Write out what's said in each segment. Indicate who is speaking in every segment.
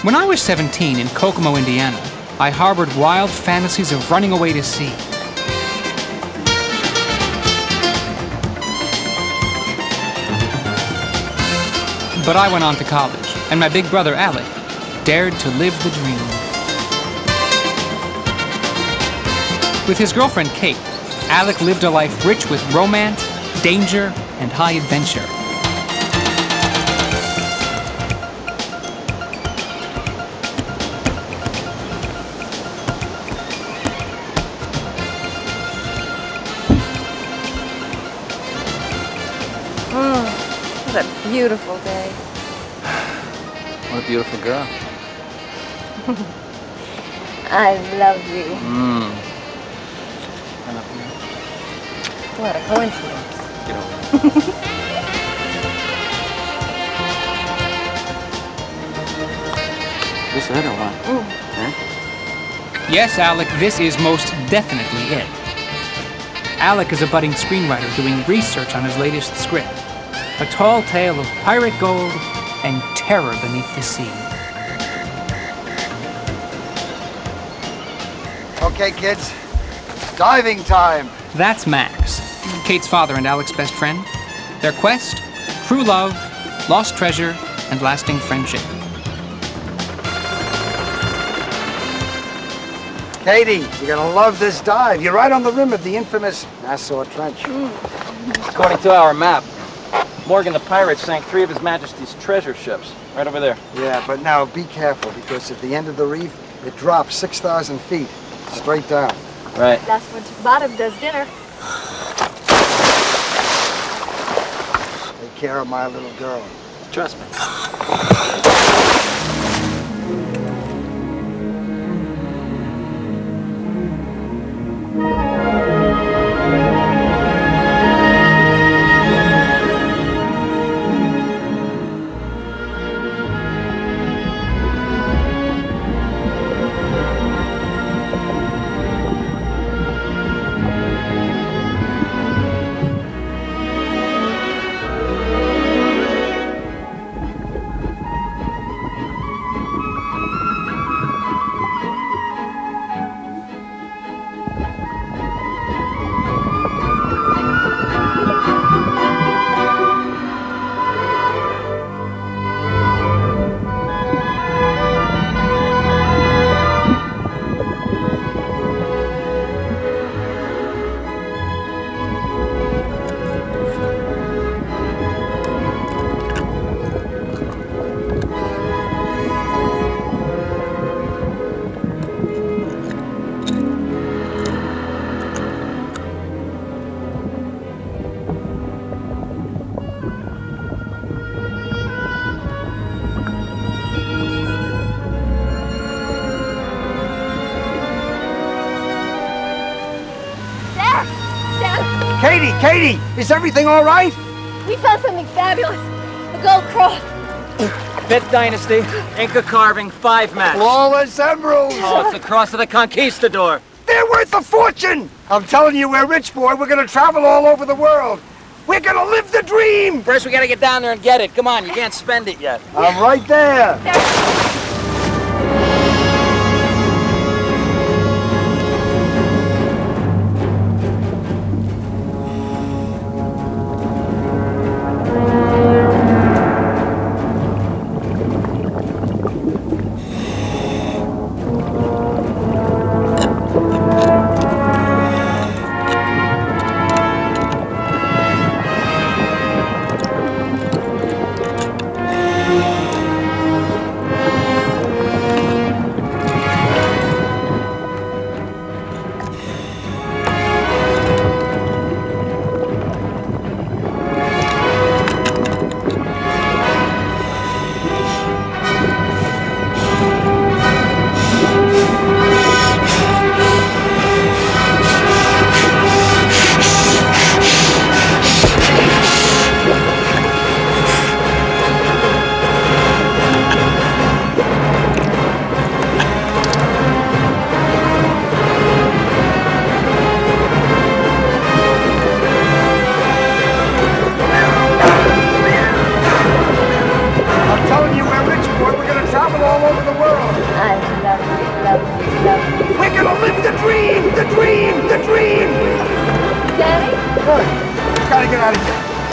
Speaker 1: When I was 17 in Kokomo, Indiana, I harbored wild fantasies of running away to sea. But I went on to college, and my big brother, Alec, dared to live the dream. With his girlfriend, Kate, Alec lived a life rich with romance, danger, and high adventure.
Speaker 2: What a beautiful day.
Speaker 3: What a beautiful girl.
Speaker 2: I love you.
Speaker 3: I love you.
Speaker 2: What a coincidence.
Speaker 3: Get over it. This it or what? Huh?
Speaker 1: Yes, Alec, this is most definitely it. Alec is a budding screenwriter doing research on his latest script. A tall tale of pirate gold and terror beneath the sea.
Speaker 4: Okay, kids. Diving time.
Speaker 1: That's Max, Kate's father and Alec's best friend. Their quest, true love, lost treasure, and lasting friendship.
Speaker 4: Katie, you're gonna love this dive. You're right on the rim of the infamous Nassau Trench.
Speaker 3: According to our map, Morgan the pirate sank 3 of His Majesty's treasure ships. Right over there.
Speaker 4: Yeah, but now be careful, because at the end of the reef, it drops 6,000 feet, straight down.
Speaker 3: Right.
Speaker 2: That's when bottom does dinner.
Speaker 4: Take care of my little girl.
Speaker 3: Trust me.
Speaker 4: Katie, is everything all right?
Speaker 2: We found something fabulous. A gold cross.
Speaker 3: Fifth Dynasty, Inca carving, 5 mats.
Speaker 4: Flawless emeralds.
Speaker 3: Oh, it's the cross of the conquistador.
Speaker 4: They're worth a fortune. I'm telling you, we're rich, boy. We're gonna travel all over the world. We're gonna live the dream.
Speaker 3: First, we gotta get down there and get it. Come on, you can't spend it yet.
Speaker 4: I'm right there.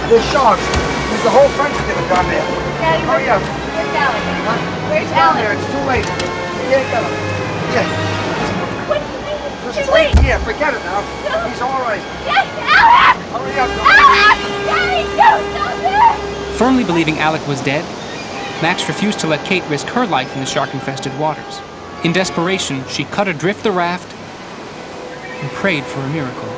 Speaker 4: There's sharks. There's a whole French dinner down there.
Speaker 2: Daddy,
Speaker 4: Hurry up.
Speaker 2: where's Alec? Where's
Speaker 4: Down
Speaker 2: Alec?
Speaker 4: there, it's too late. Yeah, get him. Yeah.
Speaker 2: What?
Speaker 4: Just
Speaker 2: Too
Speaker 4: wait
Speaker 2: late.
Speaker 4: here, forget it now. He's all right.
Speaker 2: Yes, Alec!
Speaker 4: Hurry up,
Speaker 2: Alec! Daddy, no, stop there!
Speaker 1: Firmly believing Alec was dead, Max refused to let Kate risk her life in the shark-infested waters. In desperation, she cut adrift the raft and prayed for a miracle.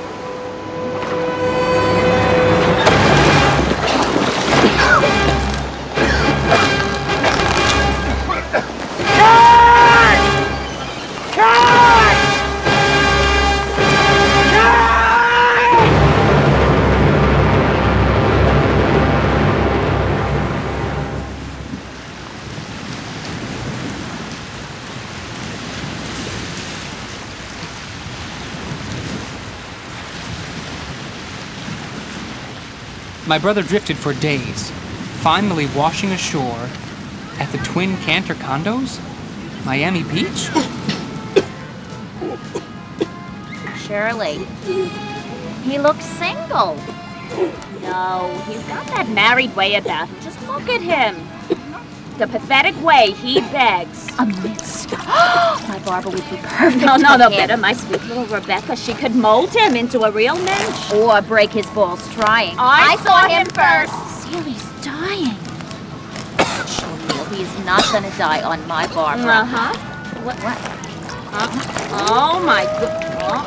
Speaker 1: My brother drifted for days, finally washing ashore at the Twin Canter condos? Miami Beach?
Speaker 5: Shirley, he looks single. No, he's got that married way about him. Just look at him. The pathetic way he begs.
Speaker 2: Amidst. My Barbara would be perfect.
Speaker 5: No,
Speaker 2: for him.
Speaker 5: better. My sweet little Rebecca. She could mold him into a real mensch.
Speaker 2: Or break his balls trying.
Speaker 5: I saw him first.
Speaker 2: Celi's dying. He is not going to die on my Barbara.
Speaker 5: Uh-huh.
Speaker 2: What?
Speaker 5: Oh, my God.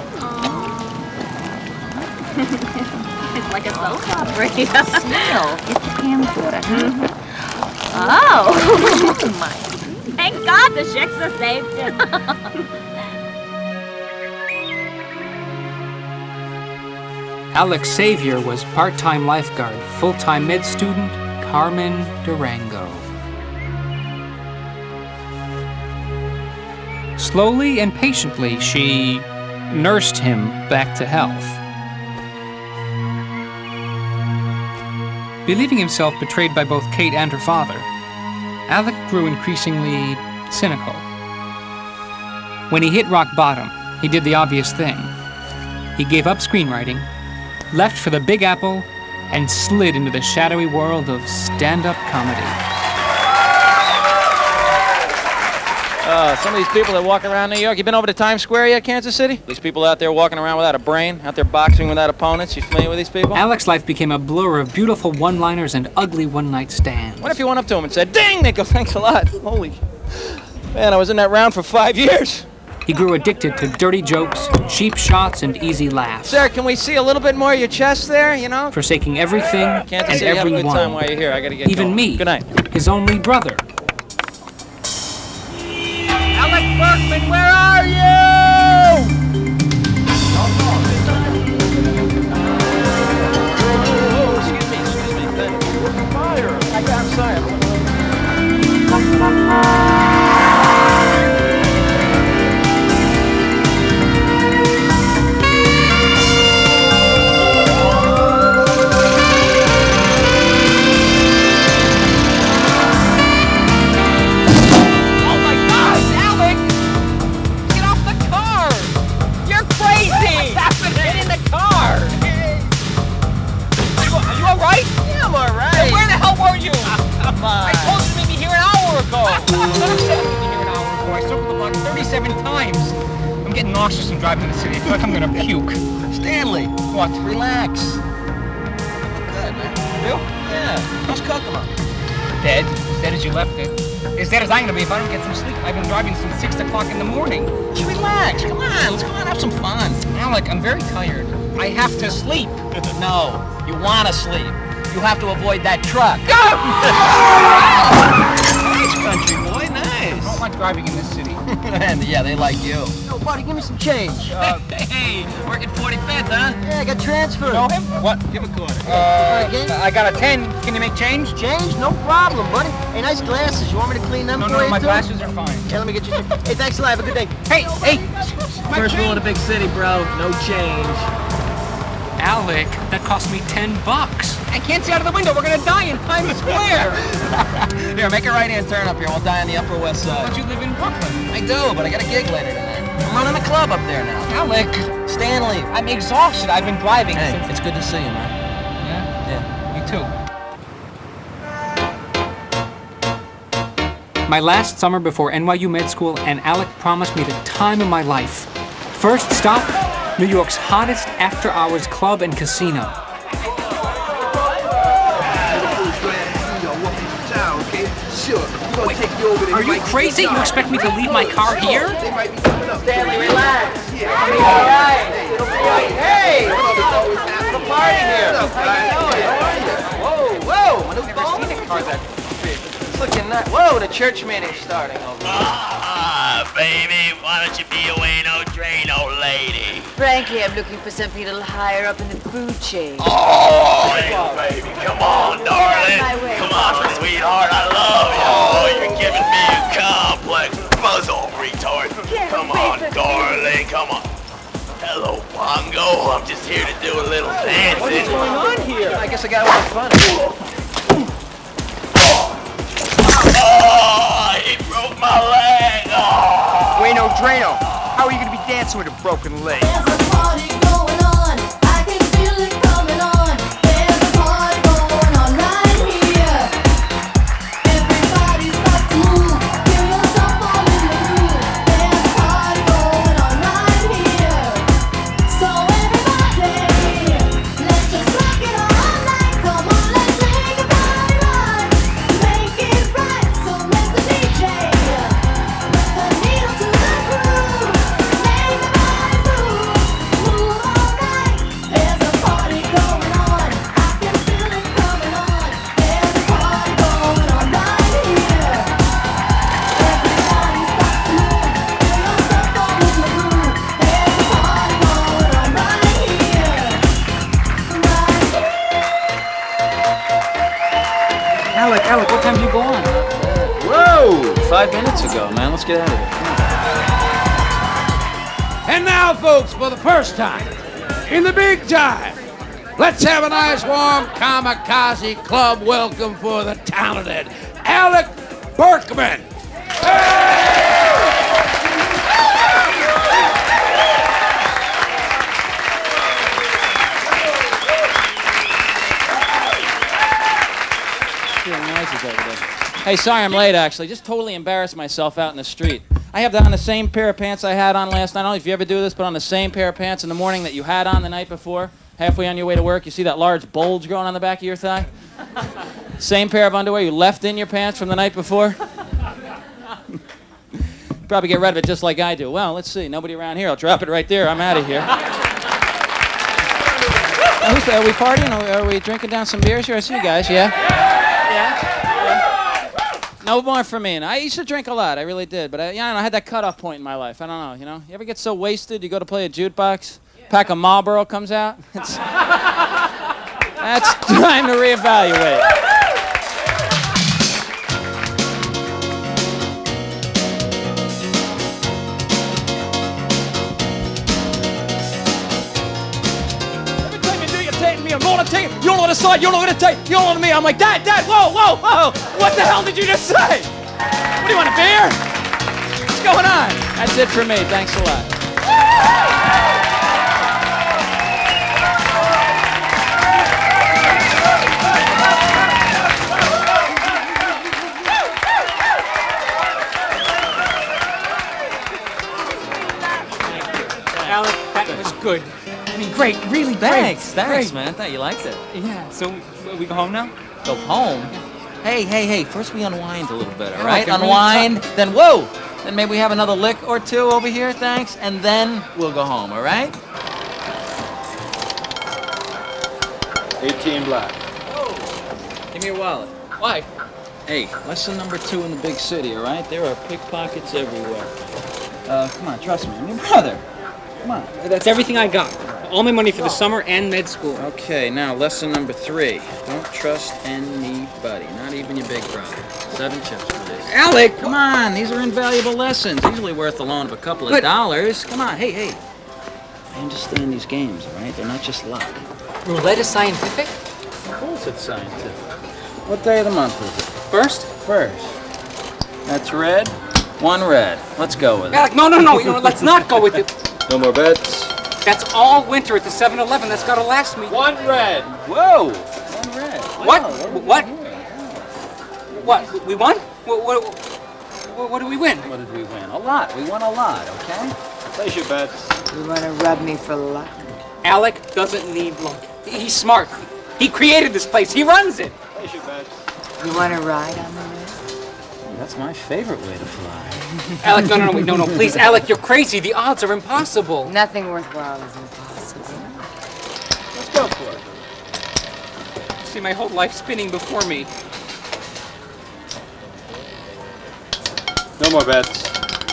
Speaker 5: It's like a soap opera.
Speaker 2: Seal, get the camcorder.
Speaker 5: Oh.
Speaker 2: Oh, my.
Speaker 5: Thank God the Shiksa saved him.
Speaker 1: Alec's savior was part-time lifeguard, full-time med student Carmen Durango. Slowly and patiently, she nursed him back to health. Believing himself betrayed by both Kate and her father, Alec grew increasingly cynical. When he hit rock bottom, he did the obvious thing. He gave up screenwriting, left for the Big Apple, and slid into the shadowy world of stand-up comedy.
Speaker 3: Some of these people that walk around New York, you been over to Times Square yet, Kansas City? These people out there walking around without a brain, out there boxing without opponents. You familiar with these people?
Speaker 1: Alec's life became a blur of beautiful one-liners and ugly one-night stands.
Speaker 3: What if you went up to him and said, "Ding, Nico, thanks a lot. Holy, man, I was in that round for 5 years."
Speaker 1: He grew addicted to dirty jokes, cheap shots, and easy laughs.
Speaker 3: Sir, can we see a little bit more of your chest there, you know?
Speaker 1: Forsaking everything
Speaker 3: Kansas
Speaker 1: and
Speaker 3: City, have a good time
Speaker 1: everyone.
Speaker 3: while you're here. I gotta get
Speaker 1: Even
Speaker 3: going.
Speaker 1: me,
Speaker 3: Good night.
Speaker 1: his only brother.
Speaker 3: Alec Berkman, where are you? Excuse me. Fire. I'm sorry.
Speaker 6: I told you to meet me here an hour ago. I circled the block 37 times. I'm getting nauseous from driving in the city. I feel like I'm gonna puke.
Speaker 3: Stanley.
Speaker 6: What?
Speaker 3: Relax. Good, man.
Speaker 6: You?
Speaker 3: Yeah. How's Kokomo?
Speaker 6: Dead. As dead as you left it. As dead as I'm gonna be if I don't get some sleep. I've been driving since 6 o'clock in the morning.
Speaker 3: Just relax. Come on. Let's go out and have some fun.
Speaker 6: Alec, I'm very tired. I have to sleep.
Speaker 3: No. You want to sleep. You have to avoid that truck. Nice country boy.
Speaker 6: I
Speaker 3: Nice.
Speaker 6: don't like driving in this city.
Speaker 3: And yeah, they like you.
Speaker 7: Yo, buddy, give me some change.
Speaker 3: Hey, working 45th, huh?
Speaker 7: Yeah, I got transferred.
Speaker 6: Know him? What?
Speaker 3: Give a quarter.
Speaker 6: I got a 10. Can you make change?
Speaker 7: Change? No problem, buddy. Hey, nice glasses. You want me to clean them
Speaker 6: No,
Speaker 7: for you,
Speaker 6: my
Speaker 7: too?
Speaker 6: glasses are fine.
Speaker 7: Yeah, let me get you. Hey, thanks a lot. Have a good day.
Speaker 6: Hey! My
Speaker 7: First rule
Speaker 6: change.
Speaker 7: in a big city, bro. No change.
Speaker 1: Alec, that cost me $10.
Speaker 6: I can't see out of the window. We're gonna die in Times Square.
Speaker 3: Here, make a right-hand turn up here. We'll die on the Upper West Side.
Speaker 6: Don't you live in Brooklyn?
Speaker 3: I do, but I got a gig later tonight. I'm running a club up there now.
Speaker 6: Alec,
Speaker 3: Stanley.
Speaker 6: I'm exhausted. I've been driving
Speaker 3: Hey,
Speaker 6: since...
Speaker 3: it's good to see you, man.
Speaker 6: Yeah?
Speaker 3: Yeah.
Speaker 6: You too.
Speaker 1: My last summer before NYU med school, and Alec promised me the time of my life. First stop, New York's hottest after-hours club and casino. Are you crazy? You expect me to leave my car here?
Speaker 7: Stanley, relax. It'll be all right. It'll be all right. Hey! It's a party here. Whoa, whoa! My new phone? It's looking nice. Whoa, the church meeting's starting over.
Speaker 8: Ah, baby, why don't you be away, no Drano lady?
Speaker 9: Frankly, I'm looking for something a little higher up in the food chain.
Speaker 8: Oh, hey, baby, come on, darling. Come on, sweetheart, I love you. Oh, you're giving me a complex. Buzz off, retard. Come on, darling, come on. Hello, Pongo. I'm just here to do a little dancing.
Speaker 7: What is going on here? I guess I gotta have fun.
Speaker 8: Oh, he broke my leg. Oh.
Speaker 4: Wait, no, Drano. How are you gonna be dancing with a broken leg?
Speaker 10: There's a party going on. I can feel it coming on. There's a party going on right here. Everybody start to move. Feel yourself all in the groove. There's a party going on right here. So everybody, let's just rock it all night. Come on, let's make a party right. Make it right. So let the DJ put the needle to the groove. Make the body move. Move all night. There's a party going on. I can feel it coming on. There's a party going on right here. Everybody start to move. Feel yourself all in the groove. There's a party going on right here.
Speaker 1: Alec, what time did you go on?
Speaker 3: Whoa! 5 minutes ago, man. Let's get out of here.
Speaker 11: And now, folks, for the first time, in the big time, let's have a nice warm kamikaze club welcome for the talented Alec Berkman.
Speaker 3: Hey, sorry I'm late, actually. Just totally embarrassed myself out in the street. I have on the same pair of pants I had on last night. I don't know if you ever do this, but on the same pair of pants in the morning that you had on the night before. Halfway on your way to work, you see that large bulge growing on the back of your thigh? Same pair of underwear you left in your pants from the night before? Probably get rid of it just like I do. Well, let's see. Nobody around here. I'll drop it right there. I'm out of here. Are we partying? Are we drinking down some beers here? I see you guys, yeah? Yeah? No more for me. And I used to drink a lot. I really did. But I had that cutoff point in my life. I don't know, you know? You ever get so wasted, you go to play a jukebox, pack of Marlboro comes out? That's time to reevaluate. I'm going to take it. You don't know what to say. You don't know what to take. You don't know what to me. I'm like, Dad, whoa, whoa, whoa. What the hell did you just say? What do you want, a beer? What's going on? That's it for me. Thanks a lot.
Speaker 1: Alec, that was good. I mean, great, really great.
Speaker 3: Thanks, man. I thought you liked it.
Speaker 1: Yeah, so we go home now?
Speaker 3: Go home? Hey, first we unwind a little bit, all
Speaker 1: Yeah,
Speaker 3: right?
Speaker 1: okay,
Speaker 3: Unwind, then whoa! Then maybe we have another lick or two over here, thanks, and then we'll go home, all right?
Speaker 11: 18 black.
Speaker 3: Give me your wallet. Why? Hey, lesson number 2 in the big city, all right? There are pickpockets everywhere. Come on, trust me. I'm your brother. Come on.
Speaker 1: That's everything I got. All my money for the summer and med school.
Speaker 3: Okay, now lesson number 3. Don't trust anybody, not even your big brother. 7 chips, please.
Speaker 1: Alec!
Speaker 3: Come on, these are invaluable lessons. Usually worth the loan of a couple of dollars. Come on, hey. I understand these games, all right? They're not just luck.
Speaker 1: Roulette is scientific?
Speaker 3: Of course it's scientific. What day of the month is it?
Speaker 1: First?
Speaker 3: First. That's red. 1 red. Let's go with it.
Speaker 1: Alec, no. You know, let's not go with it.
Speaker 11: No more bets.
Speaker 1: That's all winter at the 7-Eleven. That's got to last me.
Speaker 11: 1 red.
Speaker 3: Whoa! 1 red.
Speaker 1: What? What? What? We won? What did we win?
Speaker 3: What did we win? A lot. We won a lot, okay?
Speaker 7: Place your bets.
Speaker 9: You want to rub me for luck?
Speaker 1: Alec doesn't need luck. He's smart. He created this place. He runs it.
Speaker 7: Place your bets.
Speaker 9: You want to ride on the rim?
Speaker 3: That's my favorite way to fly.
Speaker 1: Alec, no, please, Alec, you're crazy. The odds are impossible.
Speaker 9: Nothing worthwhile is impossible.
Speaker 7: Let's go for it.
Speaker 1: See my whole life spinning before me.
Speaker 7: No more bets.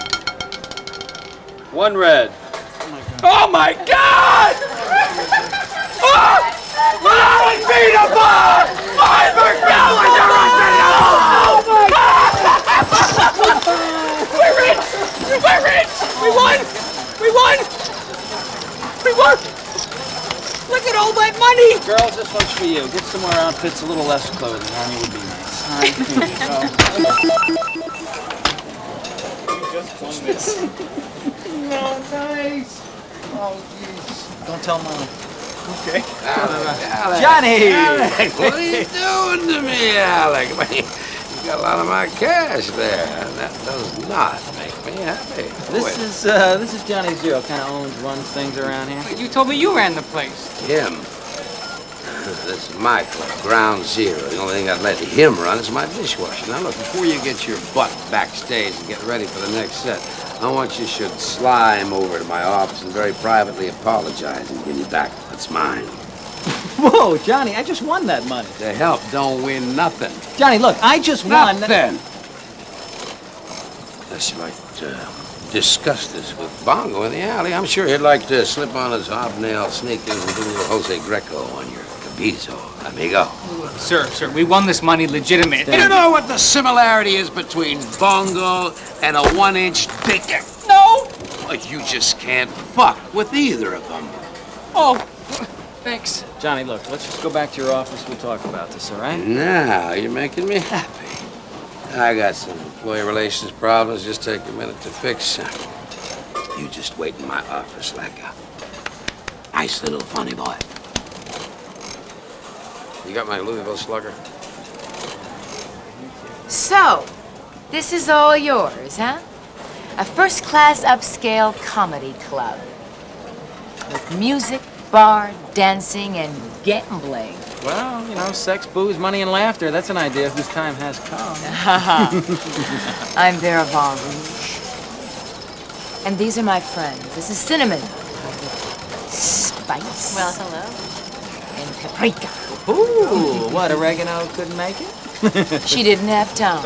Speaker 7: One red.
Speaker 1: Oh my God! Oh! Oh, Peter Pan! I forgot what you're We're rich! We're rich! We won! We won! We won! Look at all my money!
Speaker 3: Girls, this one's for you. Get some more outfits, a little less clothing on you would be nice. Here you go.
Speaker 7: Just won this.
Speaker 11: No, nice. Oh, jeez.
Speaker 3: Don't tell Mom.
Speaker 7: Okay.
Speaker 11: Alec.
Speaker 3: Johnny!
Speaker 11: Alec, what are you doing to me, Alec? You got a lot of my cash there, and that does not make me happy.
Speaker 3: This is Johnny Zero. Kind of runs things around here.
Speaker 1: You told me you ran the place.
Speaker 11: Him. This is my club, Ground Zero. The only thing I'd let him run is my dishwasher. Now look, before you get your butt backstage and get ready for the next set, I want you should slime over to my office and very privately apologize and give me back what's mine.
Speaker 3: Whoa, Johnny, I just won that money.
Speaker 11: The help don't win nothing.
Speaker 3: Johnny, look, I just won.
Speaker 11: Nothing. Unless you like to discuss this with Bongo in the alley, I'm sure he'd like to slip on his hobnail sneakers and do a little Jose Greco on your cabizo, amigo.
Speaker 1: Sir, we won this money legitimate.
Speaker 11: You know what the similarity is between Bongo and a 1-inch dick?
Speaker 1: No!
Speaker 11: Well, you just can't fuck with either of them.
Speaker 1: Oh, thanks.
Speaker 3: Johnny, look, let's just go back to your office. We'll talk about this, all right?
Speaker 11: Now you're making me happy. I got some employee relations problems. Just take a minute to fix. You just wait in my office like a nice little funny boy. You got my Louisville Slugger?
Speaker 9: So, this is all yours, huh? A first-class upscale comedy club. With music, bar, dancing, and gambling.
Speaker 3: Well, you know, sex, booze, money, and laughter. That's an idea whose time has come.
Speaker 9: I'm Vera Von Rouge. And these are my friends. This is Cinnamon. Spice.
Speaker 2: Well, hello.
Speaker 9: And Paprika.
Speaker 3: Ooh, what, oregano couldn't make it?
Speaker 9: She didn't have time.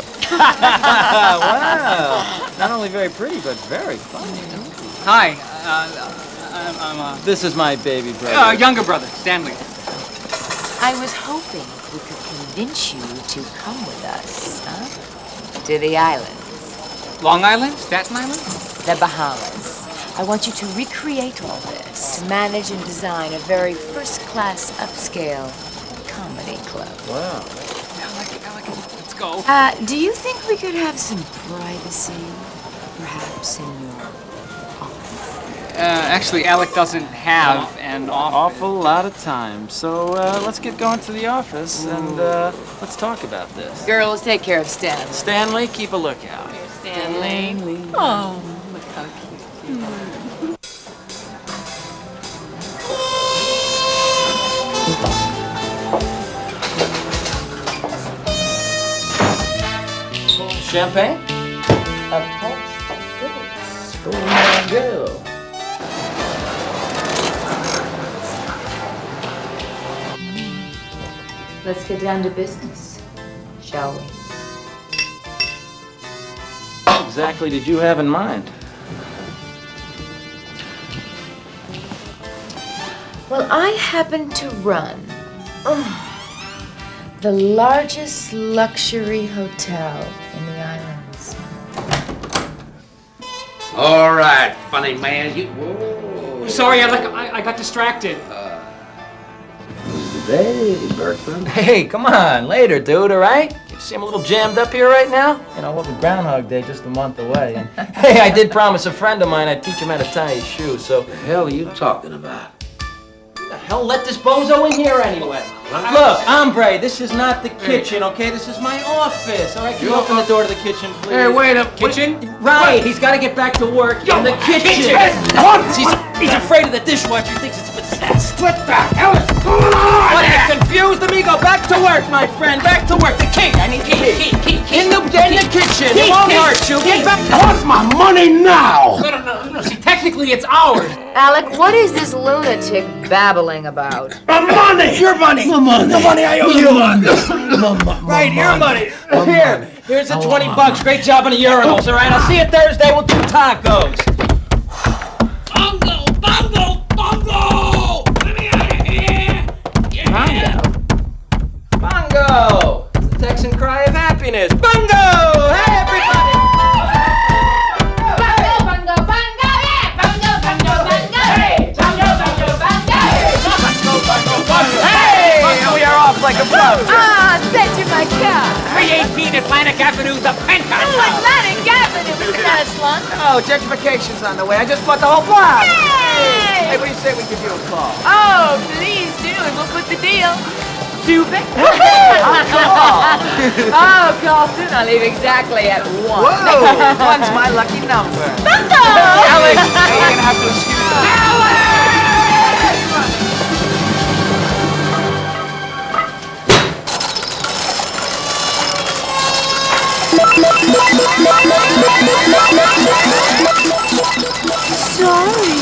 Speaker 3: Wow. Not only very pretty, but very funny.
Speaker 1: Hi,
Speaker 3: This is my baby brother.
Speaker 1: younger brother, Stanley.
Speaker 9: I was hoping we could convince you to come with us, huh? To the islands.
Speaker 1: Long Island? Staten Island?
Speaker 9: The Bahamas. I want you to recreate all this, manage and design a very first-class upscale comedy club.
Speaker 3: Wow.
Speaker 1: Alec, let's go.
Speaker 9: Do you think we could have some privacy? Perhaps in your office?
Speaker 1: Actually, Alec doesn't have an office.
Speaker 3: Awful lot of time. So let's get going to the office and let's talk about this.
Speaker 9: Girls, take care of Stan.
Speaker 3: Stanley, keep a lookout.
Speaker 9: Stanley.
Speaker 2: Oh.
Speaker 9: Look how cute.
Speaker 3: Champagne?
Speaker 9: Of course.
Speaker 3: For my girl.
Speaker 9: Let's get down to business, shall we?
Speaker 3: What exactly did you have in mind?
Speaker 9: Well, I happen to run the largest luxury hotel in the islands.
Speaker 11: All right, funny man. Whoa.
Speaker 1: Sorry, Alec, I got distracted.
Speaker 11: Hey, Berkman.
Speaker 3: Hey, come on, later, dude, all right? You see I'm a little jammed up here right now? You know, what with Groundhog Day just a month away. And hey, I did promise a friend of mine I'd teach him how to tie his shoes, so...
Speaker 11: What the hell are you talking about?
Speaker 3: the hell let this bozo in here anyway? Look, hombre, this is not the kitchen, okay? This is my office. All right, can you open the door to the kitchen, please?
Speaker 6: Hey, wait up. Kitchen?
Speaker 3: Right, he's got to get back to work in the kitchen. He's afraid of the dishwasher. He thinks it's possessed.
Speaker 4: What the hell is going on?
Speaker 3: What, you confused amigo? Back to work, my friend. Back to work. The key. I need key. In the kitchen. It won't hurt you. Get back.
Speaker 4: I want my money now!
Speaker 6: No. See, technically it's ours.
Speaker 9: Alec, what is this lunatic babbling about?
Speaker 4: My money! Your money! My money! The money I owe you!
Speaker 3: Right, your money. Here's the $20. Great job on the urinals, all right? I'll see you Thursday. We'll do tacos.
Speaker 6: Bongo! Let me out of here!
Speaker 3: Yeah. Bongo! It's the Texan cry of happiness. Bongo! Hey, everybody!
Speaker 7: Hey! And we are off like a float.
Speaker 9: Ah, send you my car.
Speaker 6: 318 Atlantic Avenue, the penthouse.
Speaker 9: Oh, Atlantic Avenue, isn't that a slunk?
Speaker 7: Oh, gentrification's on the way. I just bought the whole block.
Speaker 9: Hey!
Speaker 7: Hey, what do you say we give you a call?
Speaker 9: Oh, please do, and we'll put the deal. Super. Oh, call soon. I'll leave exactly at 1.
Speaker 7: Whoa! One's my lucky number.
Speaker 9: Bungo!
Speaker 7: Alex, you're gonna have to excuse me.
Speaker 10: Sorry.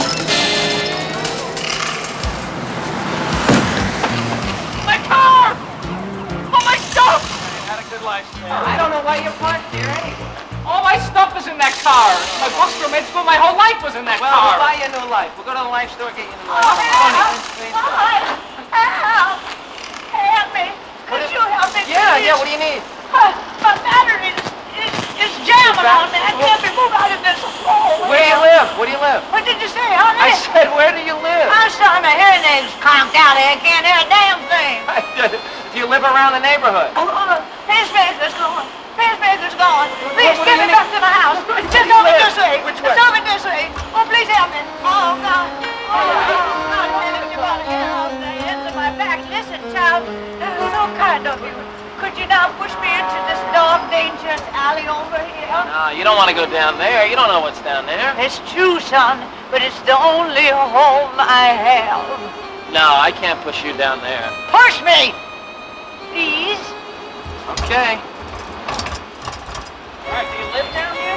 Speaker 6: My car! All my stuff!
Speaker 7: Had a good life, man. I don't know why you're parked here anyway.
Speaker 6: All my stuff is in that car. My books from med school, my whole life was in that
Speaker 7: Well,
Speaker 6: car.
Speaker 7: we'll buy you a new life. We'll go to the life store, get you a new life.
Speaker 5: Help me. Could you help me,
Speaker 7: Yeah, what do you need?
Speaker 5: My battery is jamming on me. I can't be moved out of this hole.
Speaker 7: Where do you live? Where do you live?
Speaker 5: What did you say, honey?
Speaker 7: I said, where do you live?
Speaker 5: I'm sorry, my hearing aid's conked out. I can't hear a damn thing.
Speaker 7: Do you live around the neighborhood?
Speaker 5: Pacemaker's going. Pacemaker's going. Please
Speaker 7: What
Speaker 5: get
Speaker 7: do
Speaker 5: me
Speaker 7: you
Speaker 5: back to the house.
Speaker 7: Where do
Speaker 5: Just
Speaker 7: you
Speaker 5: over
Speaker 7: live?
Speaker 5: this way.
Speaker 7: Which way?
Speaker 5: Just over this way. Oh, please help me. Oh, God. Oh, God. You gotta get out of the ends of my back. Listen, child. That was so kind of you. Could you now push me into this dark, dangerous alley over here?
Speaker 7: No, you don't want to go down there. You don't know what's down there.
Speaker 5: It's true, son, but it's the only home I have.
Speaker 7: No, I can't push you down there.
Speaker 5: Push me! Please?
Speaker 7: Okay.
Speaker 5: All right, do you live down here?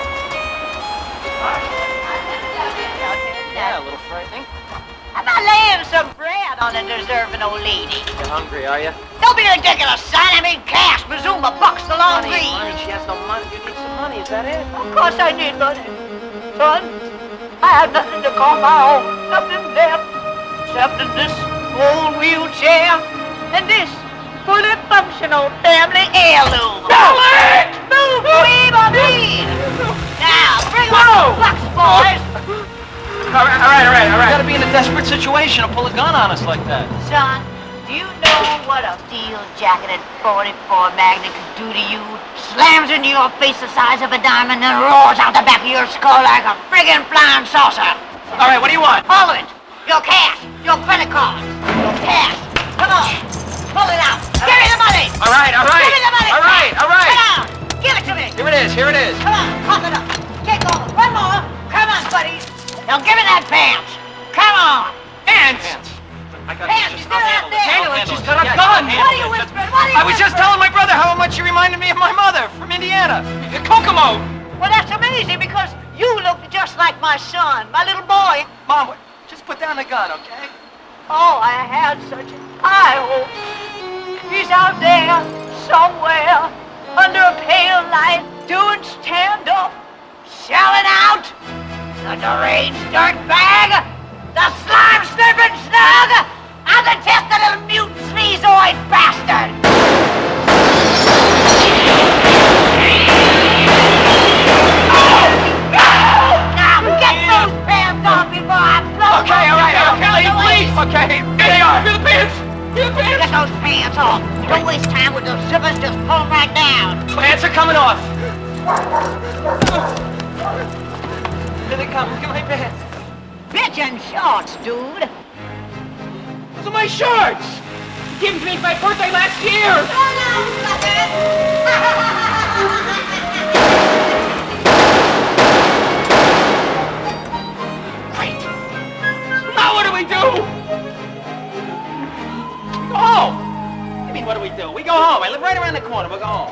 Speaker 7: Yeah, a little frightening.
Speaker 5: How about laying some bread on a deserving old lady?
Speaker 7: You hungry, are you?
Speaker 5: Don't be ridiculous, son. I mean cash. Bazuma bucks the long
Speaker 7: Money,
Speaker 5: green.
Speaker 7: money. She has no money. You need some money. Is that it?
Speaker 5: Of course I need money. Son, I have nothing to call my own. Nothing left except this old wheelchair and this fully functional family heirloom.
Speaker 7: Alex!
Speaker 5: Move, weave, or bleed. Now, bring on the bucks, boys.
Speaker 7: All right. You gotta be in a desperate situation to pull a gun on us like that.
Speaker 5: Son, do you know what a steel-jacketed 44 Magnum can do to you? Slams into your face the size of a diamond and roars out the back of your skull like a friggin' flying saucer.
Speaker 7: All right, what do you want?
Speaker 5: All of it. Your cash, your credit cards, your cash. Come on, pull it out. Give me the money.
Speaker 7: All right.
Speaker 5: Give me the money.
Speaker 7: All right.
Speaker 5: Come on, give it to me.
Speaker 7: Here it is.
Speaker 5: Come on, cough it up. Get going. One more. Come on, buddies. Now give me that pants. Come on.
Speaker 7: Pants. I got
Speaker 5: Pants, you still out there?
Speaker 7: Handle it. She's got a gun.
Speaker 5: What are you whispering? What are you
Speaker 7: I was just telling my brother how much you reminded me of my mother from Indiana. Kokomo.
Speaker 5: Well, that's amazing because you look just like my son, my little boy.
Speaker 7: Mom, just put down the gun, okay?
Speaker 5: Oh, I had such high hopes. He's out there somewhere under a pale light doing stand-up, shouting out, the deranged dirtbag, the slime-sniffing snug, and the tested little mutant sleazoid bastard. Now get those pants off before I blow.
Speaker 7: Okay, all right. Please. Okay, here they are. Here the pants.
Speaker 5: Get those pants off. Don't waste time with those zippers. Just pull them right down.
Speaker 7: Pants are coming off. Here they come. Look at my pants.
Speaker 5: Bitchin' shorts, dude.
Speaker 6: Those are my shorts! You gave them to me for my birthday last year! Great! Now what do we do? Go home! What do you mean, what do we do? We go home. I live right around the corner. We'll go home.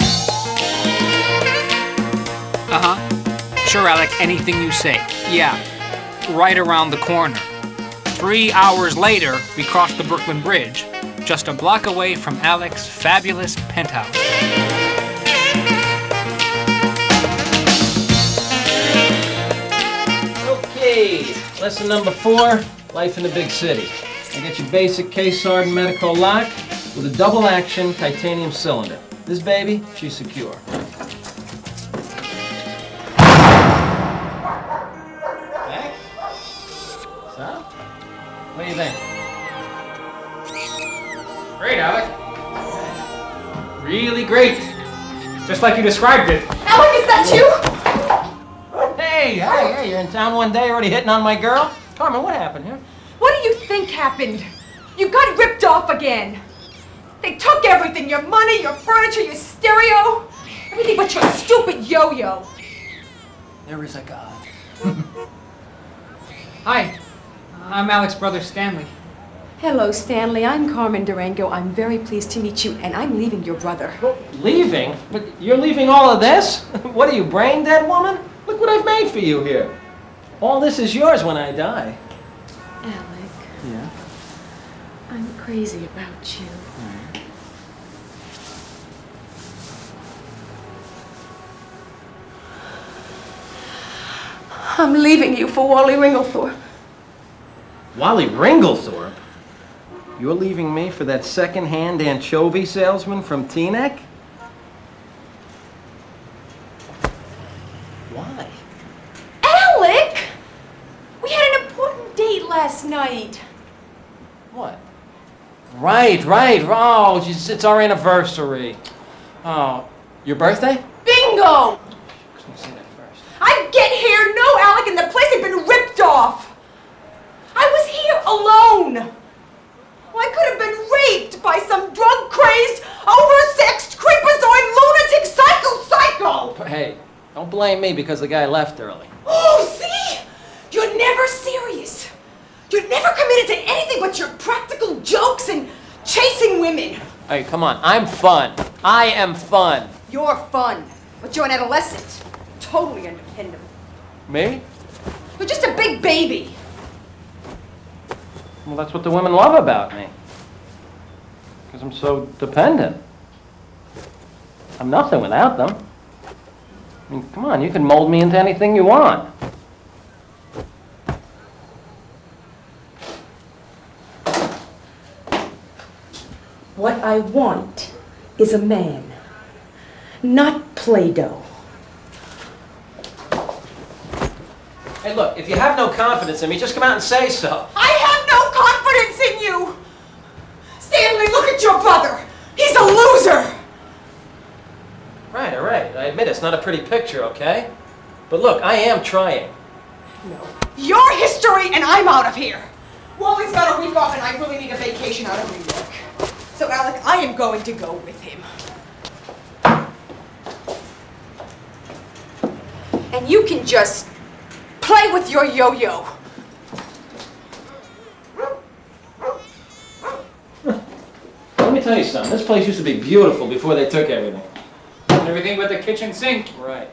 Speaker 1: Uh-huh. Sure, Alec, anything you say. Yeah, right around the corner. 3 hours later, we crossed the Brooklyn Bridge, just a block away from Alec's fabulous penthouse.
Speaker 3: Okay, lesson number 4, life in the big city. I get your basic K-Sard medical lock with a double action titanium cylinder. This baby, she's secure. Back? Stop? What do you think?
Speaker 1: Great, Alec. Really great. Just like you described it.
Speaker 9: Alec, is that you?
Speaker 3: Hey, you're in town one day already hitting on my girl? Carmen, what happened here?
Speaker 12: What do you think happened? You got ripped off again. They took everything, your money, your furniture, your stereo, everything but your stupid yo-yo.
Speaker 3: There is a God.
Speaker 1: Hi, I'm Alec's brother, Stanley.
Speaker 12: Hello, Stanley. I'm Carmen Durango. I'm very pleased to meet you, and I'm leaving your brother.
Speaker 3: Leaving? But you're leaving all of this? What are you, brain dead, woman? Look what I've made for you here. All this is yours when I die.
Speaker 12: Alec,
Speaker 3: Yeah?
Speaker 12: I'm crazy about you. I'm leaving you for Wally Ringlethorpe.
Speaker 3: Wally Ringlethorpe? You're leaving me for that second-hand anchovy salesman from Teaneck? Why?
Speaker 12: Alec! We had an important date last night.
Speaker 3: What? Right. Oh, it's our anniversary. Oh, your birthday?
Speaker 12: Bingo! I get here, no, Alec, and the place had been ripped off. I was here alone. Well, I could have been raped by some drug-crazed, oversexed, creepazoid, lunatic psycho.
Speaker 3: Hey, don't blame me because the guy left early.
Speaker 12: Oh, see? You're never serious. You're never committed to anything but your practical jokes and chasing women.
Speaker 3: Hey, come on. I'm fun. I am fun.
Speaker 12: You're fun, but you're an adolescent. Totally independent.
Speaker 3: Me?
Speaker 12: You're just a big baby.
Speaker 3: Well, that's what the women love about me. Because I'm so dependent. I'm nothing without them. I mean, come on, you can mold me into anything you want.
Speaker 12: What I want is a man, not Play-Doh.
Speaker 3: Hey, look, if you have no confidence in me, just come out and say so.
Speaker 12: I have no confidence in you! Stanley, look at your brother! He's a loser!
Speaker 3: Right, all right. I admit it's not a pretty picture, okay? But look, I am trying.
Speaker 12: No. Your history and I'm out of here! Wally's got a week off and I really need a vacation out of New York. So, Alec, I am going to go with him. And you can just play with your yo-yo.
Speaker 3: Let me tell you something. This place used to be beautiful before they took everything.
Speaker 1: Everything but the kitchen sink.
Speaker 3: Right.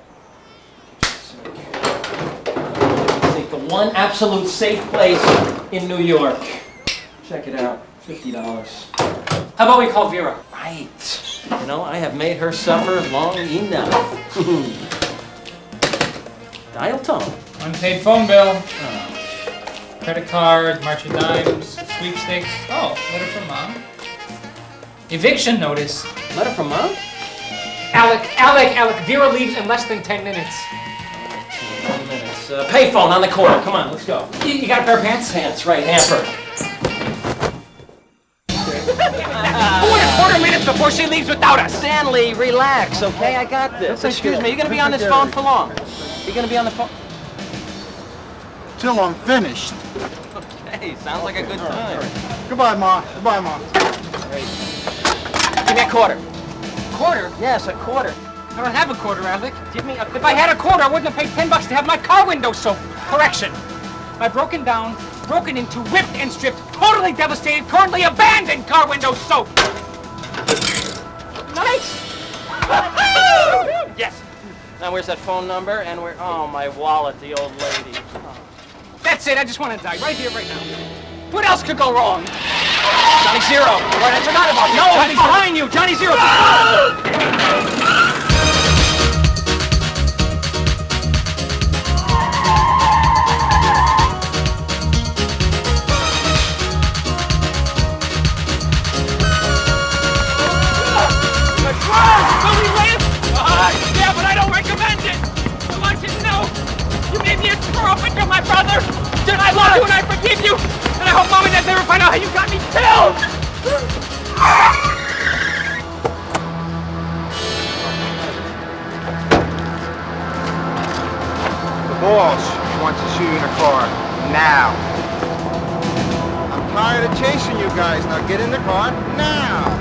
Speaker 3: I think the one absolute safe place in New York. Check it out. $50.
Speaker 1: How about we call Vera?
Speaker 3: Right. You know, I have made her suffer long enough. Dial tone.
Speaker 1: Unpaid phone bill. Credit card, marching dimes, sweepstakes. Oh, letter from Mom. Eviction notice.
Speaker 3: Letter from Mom?
Speaker 1: Alec, Vera leaves in less than 10 minutes.
Speaker 3: 10 minutes. Payphone on the corner. Come on, let's go.
Speaker 1: You got a pair of pants?
Speaker 3: Pants, right, hamper.
Speaker 6: 4 minutes before she leaves without us.
Speaker 7: Stanley, relax, okay? I got this. Excuse me, you're gonna be on this phone for long? You're gonna be on the phone?
Speaker 4: Till I'm finished.
Speaker 7: Okay. Hey, sounds like a good time.
Speaker 13: Goodbye, Ma. Goodbye, Ma.
Speaker 7: Great. Give me a quarter.
Speaker 6: Quarter?
Speaker 7: Yes, a quarter.
Speaker 6: I don't have a quarter, Alec. Give me a... If I had a quarter, I wouldn't have paid $10 to have my car window soaked. Correction. My broken down, broken into, ripped and stripped, totally devastated, currently abandoned car window soaked. Nice. Yes.
Speaker 7: Now, where's that phone number? And where... Oh, my wallet, the old lady. Oh.
Speaker 6: That's it. I just want to die right here, right now. What else could go wrong? Johnny Zero. Right, I forgot about you. No, Johnny's behind you. Johnny Zero. Will we live? Yeah, but I don't recommend it. I want you to know you made me a trumpet to my brother. Dude, I love you and I forgive you. And I hope Mom and Dad never find out how you got me killed.
Speaker 13: The boss wants to see you in a car. Now. I'm tired of chasing you guys. Now get in the car now.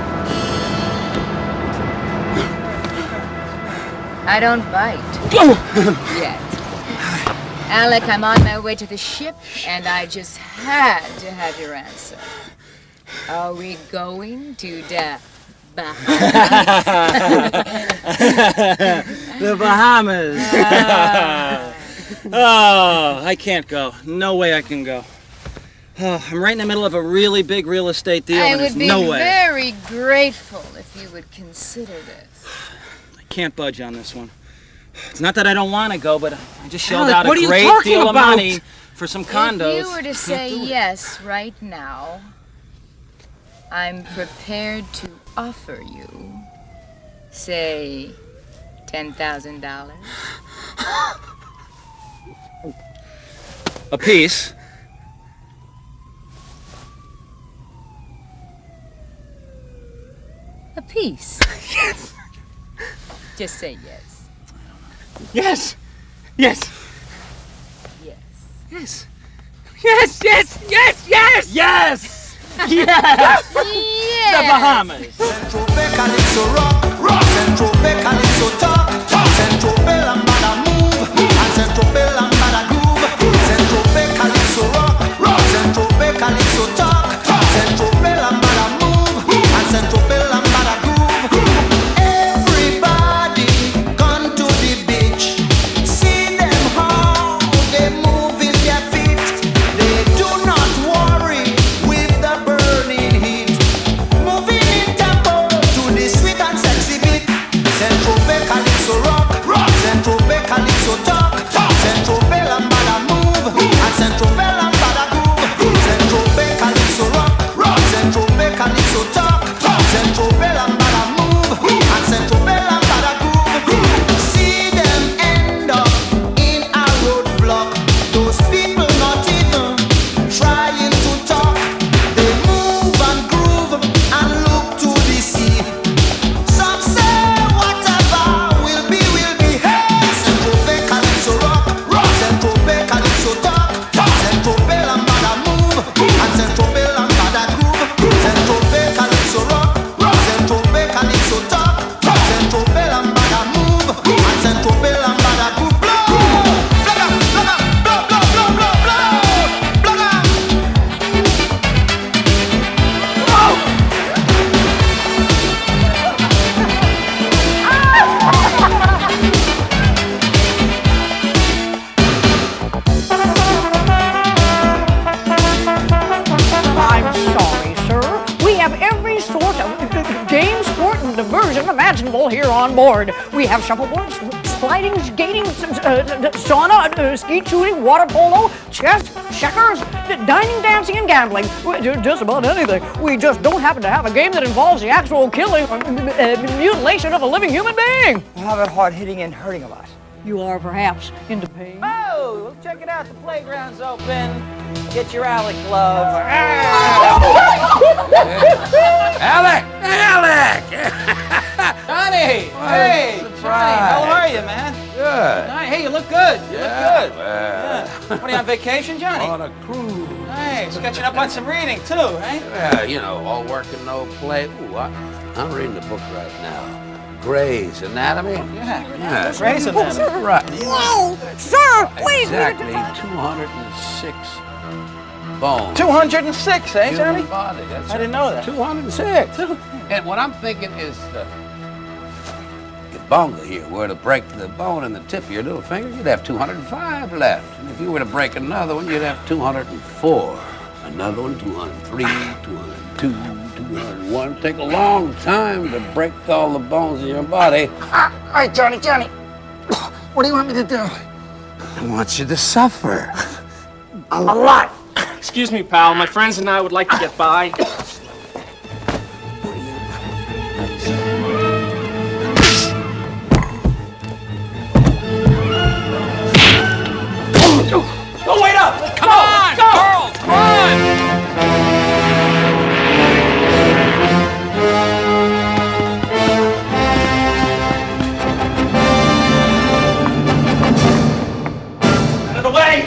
Speaker 9: I don't bite. Yet. Alec, I'm on my way to the ship, and I just had to have your answer. Are we going to the Bahamas?
Speaker 3: The Bahamas. Oh, I can't go. No way I can go. Oh, I'm right in the middle of a really big real estate deal,
Speaker 9: I
Speaker 3: and there's
Speaker 9: would be
Speaker 3: no way.
Speaker 9: very grateful if you would consider this.
Speaker 3: I can't budge on this one. It's not that I don't want to go, but I just shelled
Speaker 1: Alec,
Speaker 3: out a
Speaker 1: what are you
Speaker 3: great
Speaker 1: talking
Speaker 3: deal
Speaker 1: about?
Speaker 3: of money for some condos.
Speaker 9: If you were to say yes right now, I'm prepared to offer you, say, $10,000.
Speaker 3: A piece.
Speaker 9: A piece.
Speaker 1: Yes.
Speaker 9: Just say yes.
Speaker 1: Yes. Yes.
Speaker 9: Yes.
Speaker 1: Yes. Yes. Yes. Yes. Yes.
Speaker 3: Yes.
Speaker 1: Yes.
Speaker 3: The Bahamas.
Speaker 10: Central Calypso rock, Central Calypso talk, Central Lambada move, and Central Lambada groove, Central Calypso rock, Central Calypso talk, Central Lambada move, and Central Lambada groove. Everybody come to the beach, see them how they move in their feet. They do not worry with the burning heat. Moving in tempo to the sweet and sexy beat. Central Calypso rock, Central Calypso talk, Central Lambada move, and Central Lambada groove. Central Calypso rock, Central Calypso talk, Central Lambada move, and Central Lambada groove. See them end up in a roadblock. Those people not even trying to talk. They move and groove and look to the sea. Some say whatever will be, hey. Central Calypso rock, Central Calypso talk, Central Lambada move, and Central Lambada groove. Central Calypso rock, Central Calypso talk, Central Lambada move, and Central Lambada groove. Blow, blow, blow, blow, blow, blow, blow, blow.
Speaker 14: I'm sorry, sir. We have every sort of game, sport, and diversion imaginable here on board. We have shuffleboards, sliding, skating, sauna, skeet shooting, water polo, chess, checkers, dining, dancing, and gambling. Just about anything. We just don't happen to have a game that involves the actual killing or mutilation of a living human being.
Speaker 4: How about hard hitting and hurting a lot?
Speaker 14: You are perhaps into pain.
Speaker 7: Oh, check it out. The playground's open. Get your Alec glove.
Speaker 11: Alec! Alec!
Speaker 7: Johnny! Hey, Johnny, how are you, man?
Speaker 11: Good.
Speaker 7: Hey, you look good. You
Speaker 11: Yeah,
Speaker 7: look good.
Speaker 11: well.
Speaker 7: Yeah. What, are you on vacation, Johnny?
Speaker 11: On a cruise.
Speaker 7: Hey,
Speaker 3: Hey, he's catching up on some reading, too, right?
Speaker 11: Yeah, you know, all work and no play. Ooh, I'm reading a book right now. Gray's Anatomy.
Speaker 3: Yeah. Gray's Anatomy.
Speaker 11: Right.
Speaker 14: Whoa, sir, please.
Speaker 11: Exactly 206 bones.
Speaker 3: 206, eh, Johnny?
Speaker 11: Human body. That's
Speaker 3: I didn't know that.
Speaker 11: 206. And what I'm thinking is, if Bonga here were to break the bone in the tip of your little finger, you'd have 205 left. And if you were to break another one, you'd have 204. Another one, 203, 202, 201. It'd take a long time to break all the bones in your body.
Speaker 4: All right, Johnny. What do you want me to do?
Speaker 11: I want you to suffer.
Speaker 4: A lot.
Speaker 6: Excuse me, pal. My friends and I would like to get by.
Speaker 3: Oh, wait up!
Speaker 6: Come on, girls, run!
Speaker 3: Out of the way!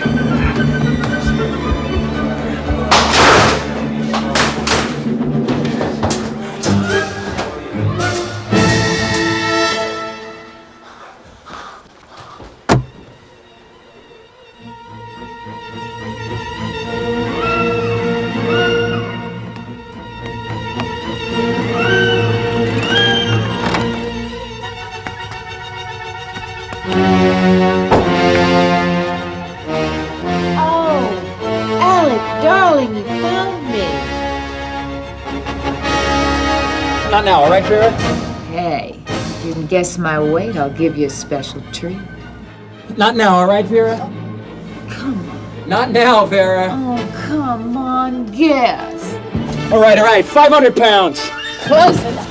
Speaker 3: Not now, all right, Vera?
Speaker 9: Hey, if you can guess my weight, I'll give you a special treat.
Speaker 3: Not now, all right, Vera?
Speaker 9: Come on.
Speaker 3: Not now, Vera.
Speaker 9: Oh, come on, guess.
Speaker 3: All right, 500 pounds.
Speaker 9: Close enough.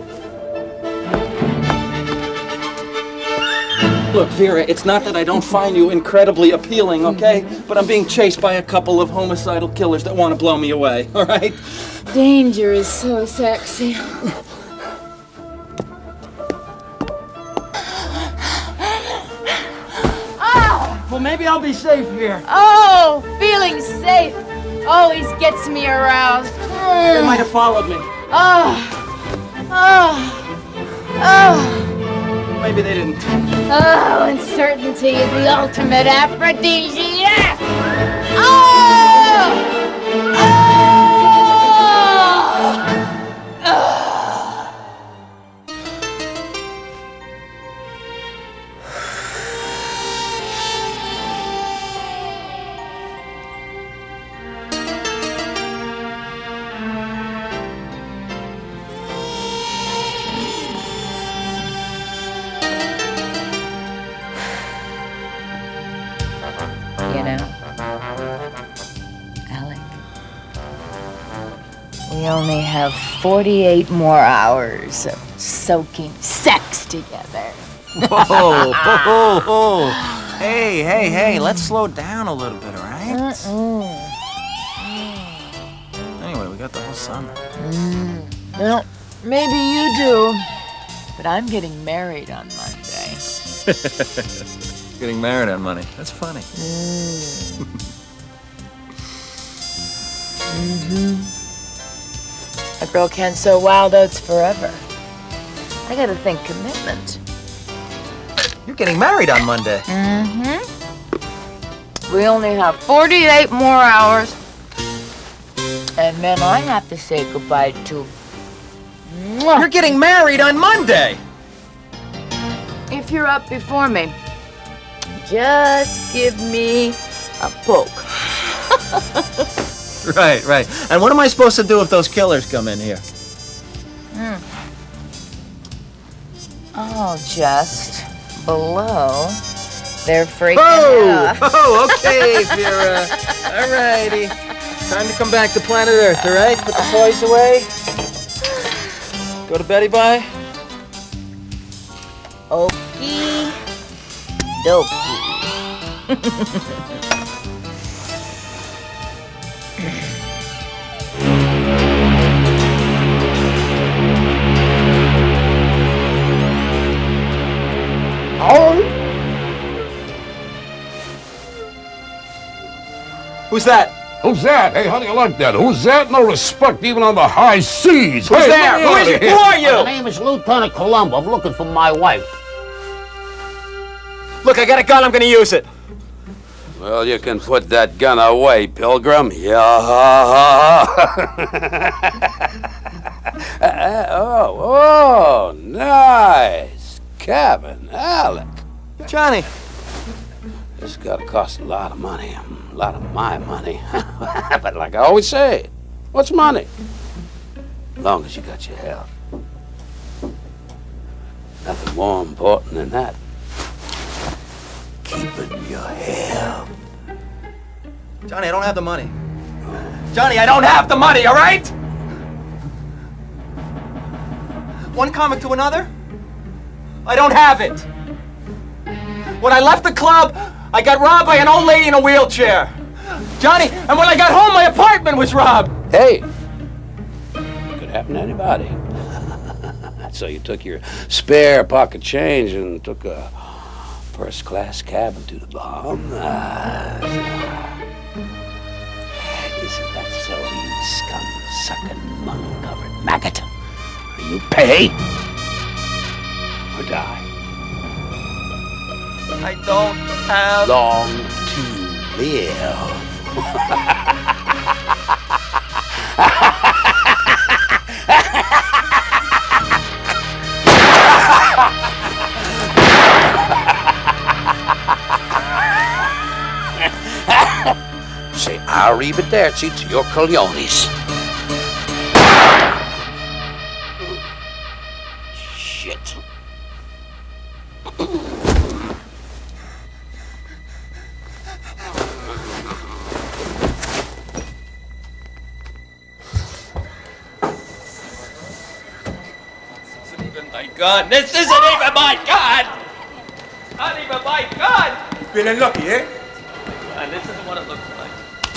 Speaker 3: Look, Vera, it's not that I don't find you incredibly appealing, okay? But I'm being chased by a couple of homicidal killers that want to blow me away, all right?
Speaker 9: Danger is so sexy. Oh!
Speaker 3: Well, maybe I'll be safe here.
Speaker 9: Oh, feeling safe always gets me aroused.
Speaker 3: They might have followed me. Maybe they didn't.
Speaker 9: Oh, uncertainty is the ultimate aphrodisiac. Oh! You know, Alec, we only have 48 more hours of soaking sex together.
Speaker 15: Whoa. Hey, let's slow down a little bit, all right? Anyway, we got the whole summer.
Speaker 9: Well, maybe you do, but I'm getting married on Monday.
Speaker 15: Getting married on money. That's funny.
Speaker 9: A girl can't sow wild oats forever. I gotta think commitment.
Speaker 15: You're getting married on Monday.
Speaker 9: We only have 48 more hours. And then I have to say goodbye to...
Speaker 15: You're getting married on Monday!
Speaker 9: If you're up before me, just give me a poke.
Speaker 15: Right. And what am I supposed to do if those killers come in here?
Speaker 9: Oh, just below. They're freaking out.
Speaker 15: Oh, okay, Vera. All righty. Time to come back to planet Earth, all right? Put the toys away. Go to Betty Bye.
Speaker 9: Okie dokie.
Speaker 15: Who's that?
Speaker 11: Who's that? Hey, how do you like that? Who's that? No respect even on the high seas.
Speaker 7: Who's
Speaker 11: hey,
Speaker 7: there? Who is it? Who are you?
Speaker 16: My name is Lieutenant Columbo. I'm looking for my wife.
Speaker 7: Look, I got a gun. I'm going to use it.
Speaker 11: Well, you can put that gun away, Pilgrim. Yeah. oh, nice cabin, Alec.
Speaker 7: Johnny.
Speaker 11: This is gonna cost a lot of money. A lot of my money. But like I always say, what's money? As long as you got your health. Nothing more important than that. Keeping your health.
Speaker 7: Johnny, I don't have the money. Johnny, I don't have the money, all right? One comic to another? I don't have it. When I left the club, I got robbed by an old lady in a wheelchair. Johnny, and when I got home, my apartment was robbed.
Speaker 11: Hey, it could happen to anybody. So you took your spare pocket change and took a first-class cabin to the Bahamas. Isn't that so, you scum-sucking, lung-covered maggot? Are you pay or die?
Speaker 7: I don't have...
Speaker 11: Long to live. Say arrivederci to your cogliones. Shit.
Speaker 7: Gun. This isn't even my gun! Not even my gun!
Speaker 13: Feeling lucky, eh?
Speaker 7: And this isn't what it looks like.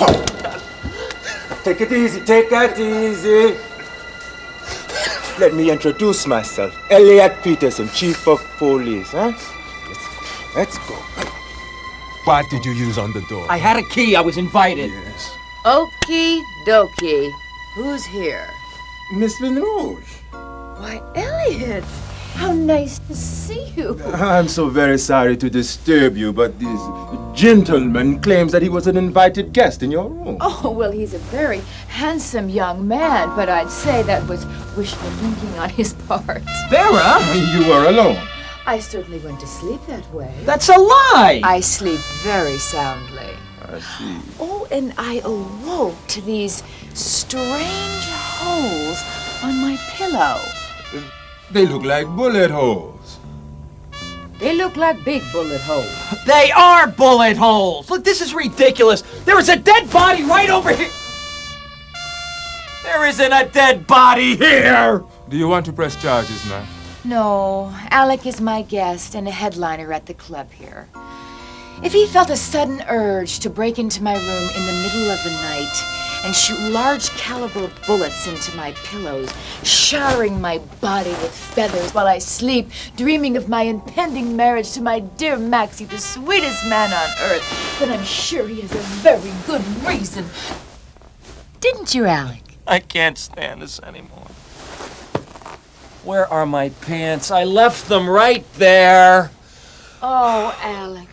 Speaker 13: Take it easy, take that easy. Let me introduce myself. Elliot Peterson, Chief of Police, huh? Let's go. What did you use on the door?
Speaker 6: I had a key. I was invited.
Speaker 13: Yes.
Speaker 9: Okie dokie. Who's here?
Speaker 13: Miss Vin Rouge.
Speaker 9: Why, Elliot! How nice to see you.
Speaker 13: I'm so very sorry to disturb you, but this gentleman claims that he was an invited guest in your room.
Speaker 9: Oh, well, he's a very handsome young man, but I'd say that was wishful thinking on his part.
Speaker 6: Vera?
Speaker 13: You were alone.
Speaker 9: I certainly went to sleep that way.
Speaker 6: That's a lie!
Speaker 9: I sleep very soundly.
Speaker 13: I see.
Speaker 9: Oh, and I awoke to these strange holes on my pillow.
Speaker 13: They look like bullet holes.
Speaker 9: They look like big bullet holes.
Speaker 6: They are bullet holes! Look, this is ridiculous. There is a dead body right over here. There isn't a dead body here!
Speaker 13: Do you want to press charges, ma'am?
Speaker 9: No, Alec is my guest and a headliner at the club here. If he felt a sudden urge to break into my room in the middle of the night and shoot large caliber bullets into my pillows, showering my body with feathers while I sleep, dreaming of my impending marriage to my dear Maxie, the sweetest man on earth, then I'm sure he has a very good reason. Didn't you, Alec?
Speaker 7: I can't stand this anymore.
Speaker 6: Where are my pants? I left them right there.
Speaker 9: Oh, Alec.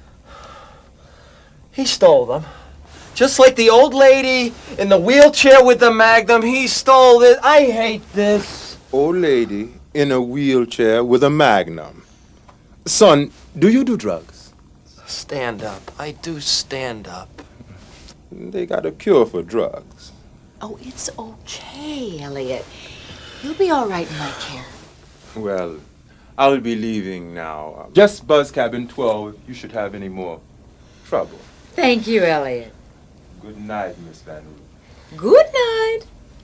Speaker 7: He stole them. Just like the old lady in the wheelchair with the Magnum, he stole it. I hate this.
Speaker 13: Old lady in a wheelchair with a Magnum. Son, do you do drugs?
Speaker 7: Stand up. I do stand up.
Speaker 13: They got a cure for drugs.
Speaker 9: Oh, it's okay, Elliot. You'll be all right in my care.
Speaker 13: Well, I'll be leaving now. Just buzz cabin 12 if you should have any more trouble.
Speaker 9: Thank you, Elliot.
Speaker 13: Good night, Miss Van Roof.
Speaker 9: Good night.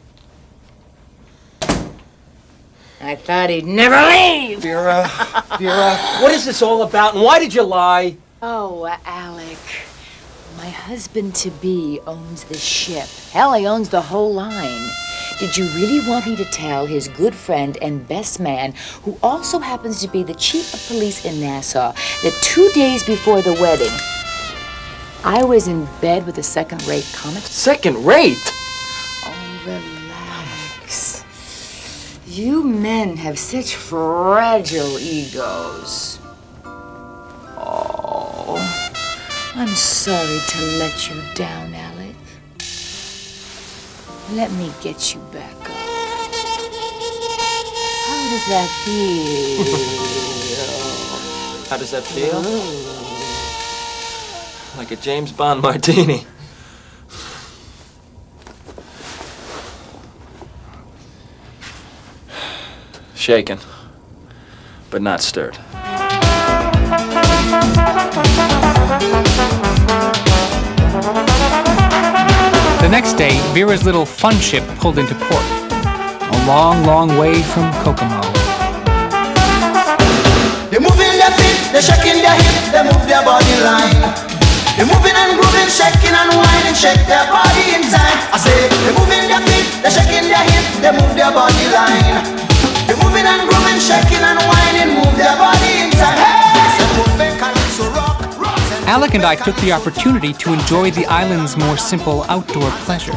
Speaker 9: I thought he'd never leave.
Speaker 6: Vera, what is this all about and why did you lie?
Speaker 9: Oh, Alec. My husband-to-be owns the ship. Hell, he owns the whole line. Did you really want me to tell his good friend and best man, who also happens to be the chief of police in Nassau, that 2 days before the wedding... I was in bed with a second-rate comic.
Speaker 15: Second-rate?
Speaker 9: Oh, relax. You men have such fragile egos. Oh, I'm sorry to let you down, Alec. Let me get you back up. How does that feel?
Speaker 15: How does that feel? Like a James Bond martini. Shaken, but not stirred.
Speaker 1: The next day, Vera's little fun ship pulled into port, a long, long way from Kokomo.
Speaker 10: They're moving their feet, they're shaking their hip, they move their body line. They're moving and grooving, shaking and whining, shake their body in time. I say, they're moving their feet, they're shaking their hip, they move their body line. They're moving and grooving, shaking and whining, move their body in time. Hey!
Speaker 1: Alec and I took the opportunity to enjoy the island's more simple outdoor pleasure.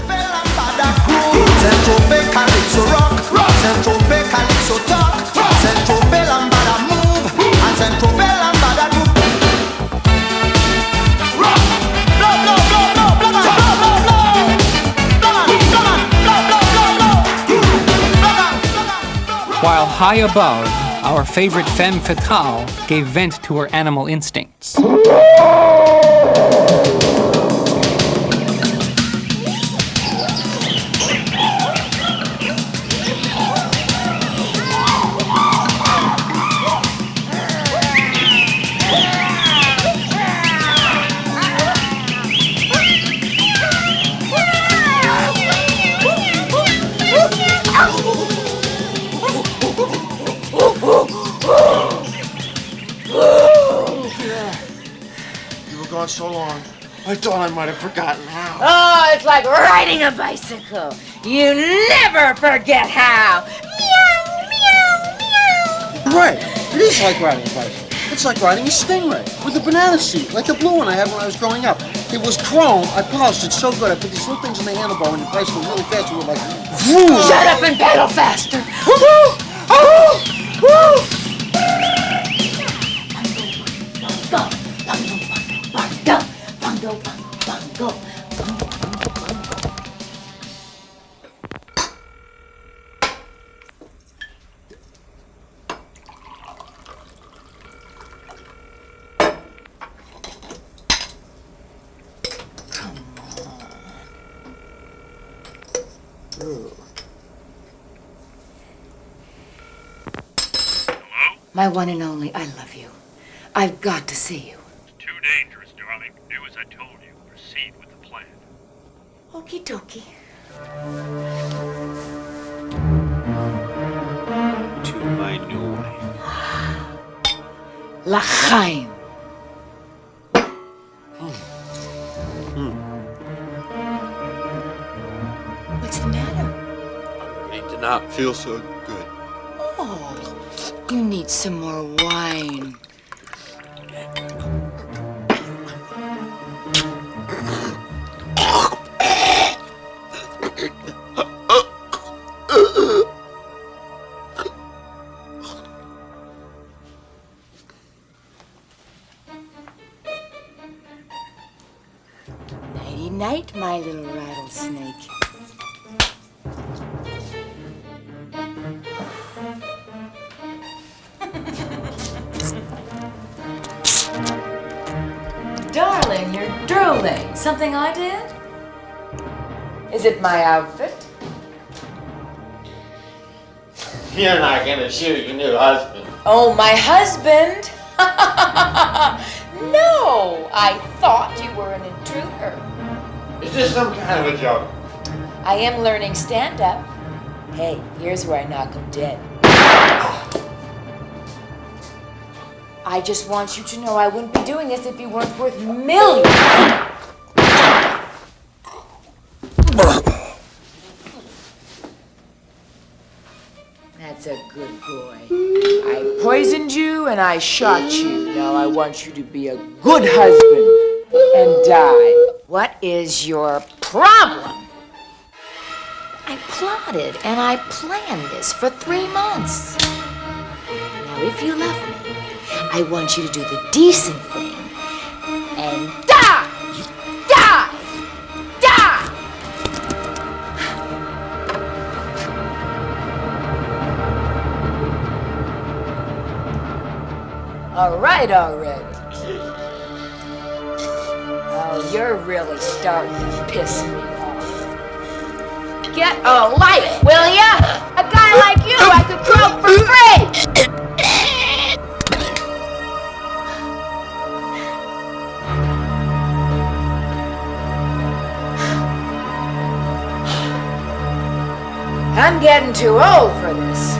Speaker 1: While high above, our favorite femme fatale gave vent to her animal instincts.
Speaker 17: So long. I thought I might have forgotten how.
Speaker 9: Oh, it's like riding a bicycle. You never forget how. Meow, meow, meow.
Speaker 17: Right. It is like riding a bicycle. It's like riding a Stingray with a banana seat, like the blue one I had when I was growing up. It was chrome. I polished it so good. I put these little things in the handlebar when the bicycle was really fast. It was like, vroom.
Speaker 9: Shut up and pedal faster. Woo! Oh! Woo! Bongo, bongo, bongo. Come on. Ooh.
Speaker 18: Hello?
Speaker 9: My one and only, I love you. I've got to see you.
Speaker 18: It's too dangerous, darling. Do as I told you. Proceed with the plan.
Speaker 9: Okie dokie.
Speaker 17: To my new wife.
Speaker 9: L'chaim. What's the matter?
Speaker 17: I do not feel so good.
Speaker 9: Oh, you need some more wine. Nighty-night, my little rattlesnake. Darling, you're drooling. Something I did? Is it my outfit?
Speaker 17: You're not gonna shoot your new husband.
Speaker 9: Oh, my husband? No, I thought you were an intruder.
Speaker 17: Is this some kind of a joke?
Speaker 9: I am learning stand-up. Hey, here's where I knock him dead. I just want you to know I wouldn't be doing this if you weren't worth millions. That's a good boy. I poisoned you and I shot you. Now I want you to be a good husband. and die. What is your problem? I plotted and I planned this for 3 months. Now, if you love me, I want you to do the decent thing and die! Die! Die! All right already. Oh, you're really starting to piss me off. Get a life, will ya? A guy like you I could grow for free! I'm getting too old for this.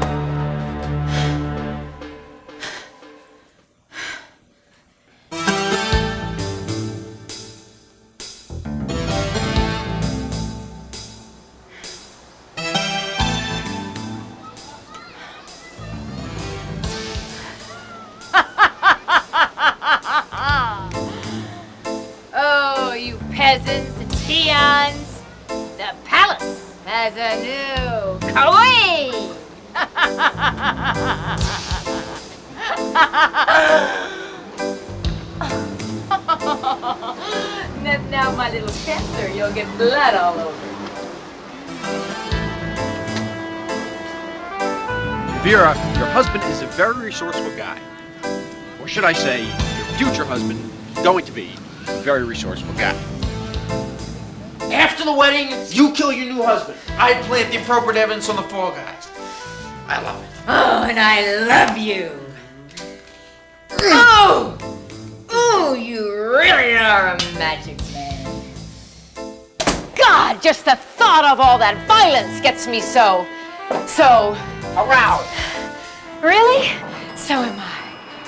Speaker 9: Oh, you peasants and peons. The palace has a new queen! Now, my little panther, you'll get blood all over.
Speaker 19: Vera, your husband is a very resourceful guy. Or should I say, your future husband is going to be a very resourceful guy.
Speaker 15: After the wedding, you kill your new husband. I plant the appropriate evidence on the fall guys. I love it.
Speaker 9: Oh, and I love you. Oh! Oh, you really are a magic man. God, just the thought of all that violence gets me so aroused. Really? So am I.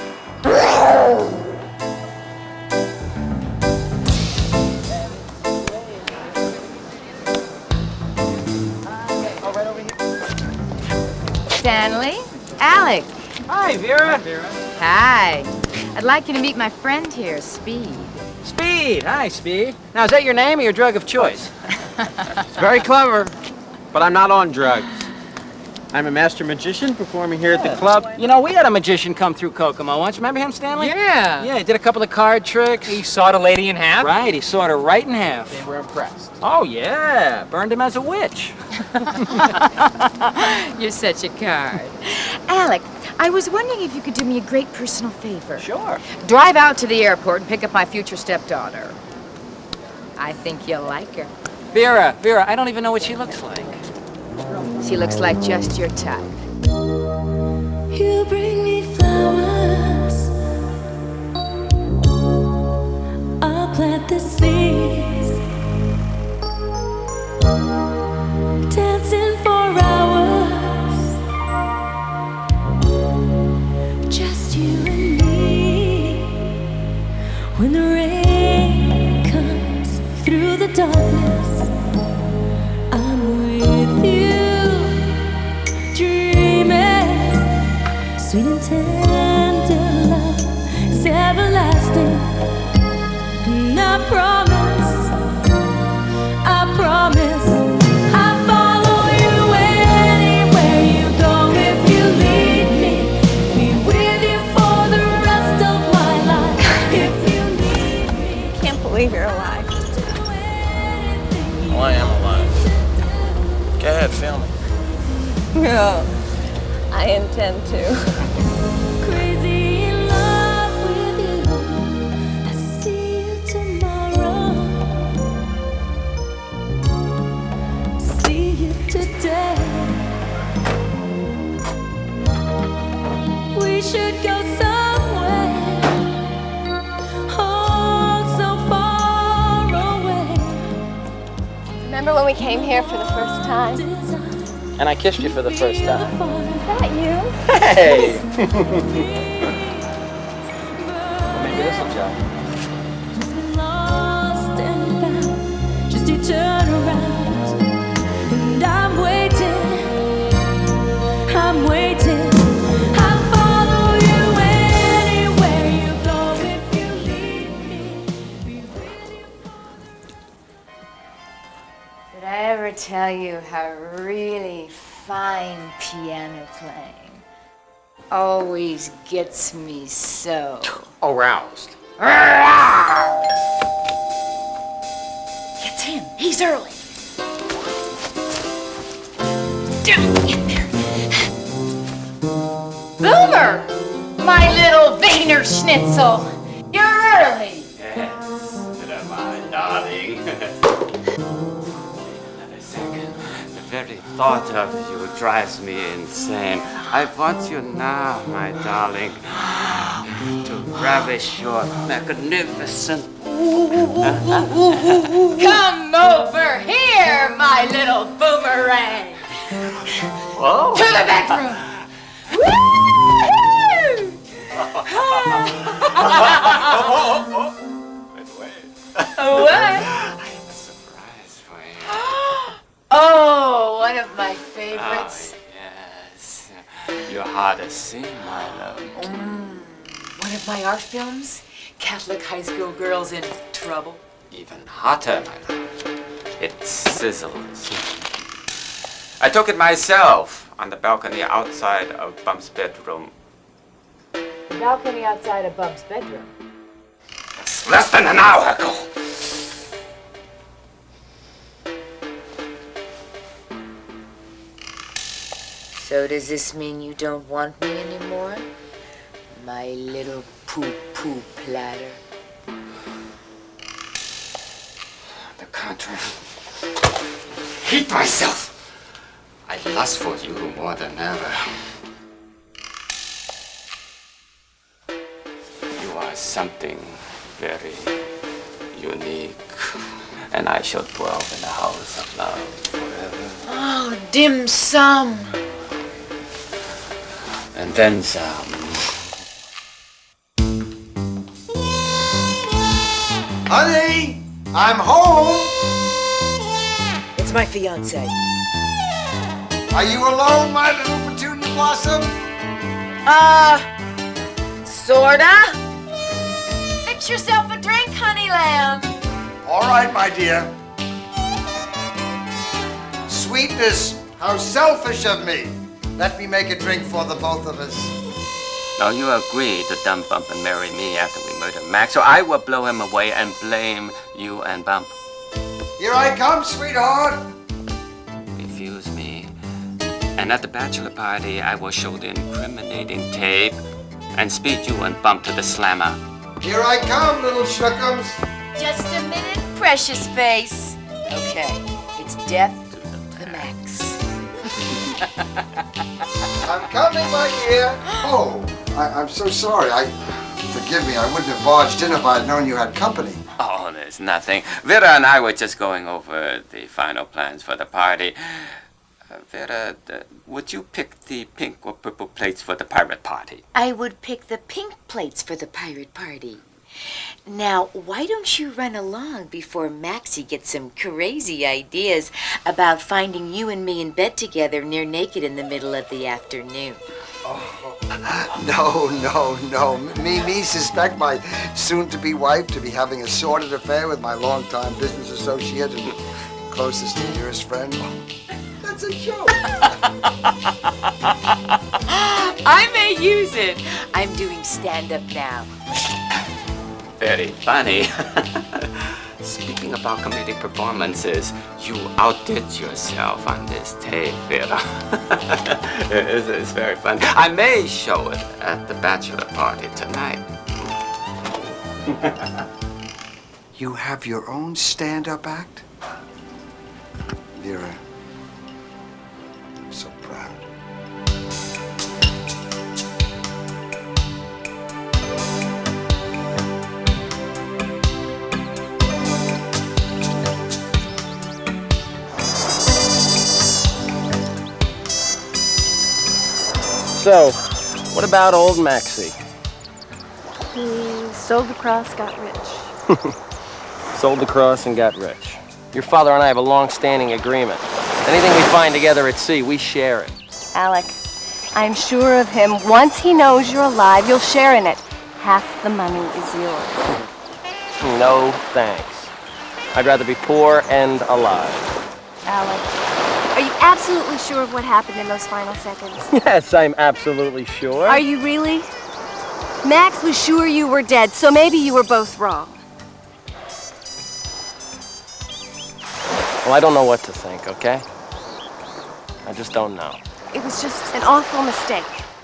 Speaker 9: Stanley, Alec.
Speaker 3: Hi, Vera.
Speaker 9: Hi. I'd like you to meet my friend here, Speed.
Speaker 3: Speed. Hi, Speed. Now, is that your name or your drug of choice?
Speaker 19: It's very clever, but I'm not on drugs. I'm a master magician performing here at the club.
Speaker 3: You know, we had a magician come through Kokomo once. Remember him, Stanley?
Speaker 1: Yeah.
Speaker 3: Yeah, he did a couple of card tricks.
Speaker 1: He sawed a lady in half?
Speaker 3: Right, he sawed her right in half.
Speaker 1: They were impressed.
Speaker 3: Oh, yeah. Burned him as a witch.
Speaker 9: You're such a card. Alec, I was wondering if you could do me a great personal favor.
Speaker 3: Sure.
Speaker 9: Drive out to the airport and pick up my future stepdaughter. I think you'll like her.
Speaker 3: Vera, I don't even know what she looks like.
Speaker 9: She looks like just your type.
Speaker 10: You bring me flowers. I'll plant the seeds. Dancing for hours. Just you and me. When the rain comes through the darkness, I'm with you. Sweet and tender love is everlasting. And I promise, I'll follow you anywhere you go. If you lead me, be with you for the rest of my life. If you need me,
Speaker 12: Can't believe you're alive.
Speaker 15: Well, I am alive. Go ahead, film me.
Speaker 12: No, I intend to.
Speaker 10: crazy in love with you. I see you tomorrow. See you today. We should go somewhere. Oh, so far away.
Speaker 12: Remember when we came here for the first time?
Speaker 3: And I kissed you for the first time.
Speaker 12: Is that you?
Speaker 3: Hey! Well, maybe this will jump.
Speaker 10: Lost and found, just you turn around, and I'm waiting, I'll follow you anywhere you go. If you lead me,
Speaker 9: tell you how really fine piano playing always gets me so
Speaker 15: Aroused.
Speaker 9: It's him. He's early. Boomer! My little Wiener Schnitzel. You're early.
Speaker 11: Yes, my darling. Another second. The very thought of you drives me insane. I want you now, my darling, to ravish your magnificent...
Speaker 9: Come over here, my little boomerang.
Speaker 11: Whoa.
Speaker 9: To the bedroom. What? Oh, one of my favorites.
Speaker 11: Yes. You're hard to see, my love.
Speaker 9: One of my art films, Catholic high school girls in trouble.
Speaker 11: Even hotter, my love. It sizzles. I took it myself on the balcony outside of Bump's bedroom.
Speaker 9: Balcony outside of Bump's bedroom.
Speaker 11: Less than an hour ago.
Speaker 9: So does this mean you don't want me anymore? My little poo-poo platter.
Speaker 11: The contrary. Hate myself. I lust for you more than ever. You are something very unique, and I shall dwell in the house of love forever.
Speaker 9: Oh, dim sum.
Speaker 11: And then some.
Speaker 4: Honey, I'm home.
Speaker 9: It's my fiance.
Speaker 4: Are you alone, my little petunia blossom?
Speaker 9: Sorta. Fix yourself a drink, honey lamb.
Speaker 4: All right, my dear. Sweetness, how selfish of me. Let me make a drink for the both of us.
Speaker 11: Now you agree to dump Bump and marry me after we murder Max, so I will blow him away and blame you and Bump.
Speaker 4: Here I come, sweetheart.
Speaker 11: Refuse me. And at the bachelor party, I will show the incriminating tape and speed you and Bump to the slammer.
Speaker 4: Here I come, little schnookums.
Speaker 9: Just a minute, precious face. Okay, it's death to the max.
Speaker 4: I'm coming, my dear. Oh, I'm so sorry. Forgive me, I wouldn't have barged in if I had known you had company.
Speaker 11: Oh, there's nothing. Vera and I were just going over the final plans for the party. Vera, would you pick the pink or purple plates for the pirate party?
Speaker 9: I would pick the pink plates for the pirate party. Now, why don't you run along before Maxie gets some crazy ideas about finding you and me in bed together near naked in the middle of the afternoon?
Speaker 4: No. Me suspect my soon-to-be wife to be having a sordid affair with my longtime business associate and closest and nearest friend. That's a joke.
Speaker 9: I may use it. I'm doing stand-up now.
Speaker 11: Very funny. Speaking about comedic performances, you outdid yourself on this tape, Vera. It's very fun. I may show it at the bachelor party tonight.
Speaker 4: You have your own stand-up act? Vera, I'm so proud.
Speaker 15: So, what about old Maxie?
Speaker 20: He sold the cross, got rich.
Speaker 15: Sold the cross and got rich. Your father and I have a long-standing agreement. Anything we find together at sea, we share it.
Speaker 20: Alec, I'm sure of him. Once he knows you're alive, you'll share in it. Half the money is yours.
Speaker 15: No thanks. I'd rather be poor and alive.
Speaker 20: Alec, are you absolutely sure of what happened in those final seconds?
Speaker 15: Yes, I'm absolutely sure.
Speaker 20: Are you really? Max was sure you were dead, so maybe you were both wrong.
Speaker 15: Well, I don't know what to think, okay? I just don't know.
Speaker 20: It was just an awful mistake.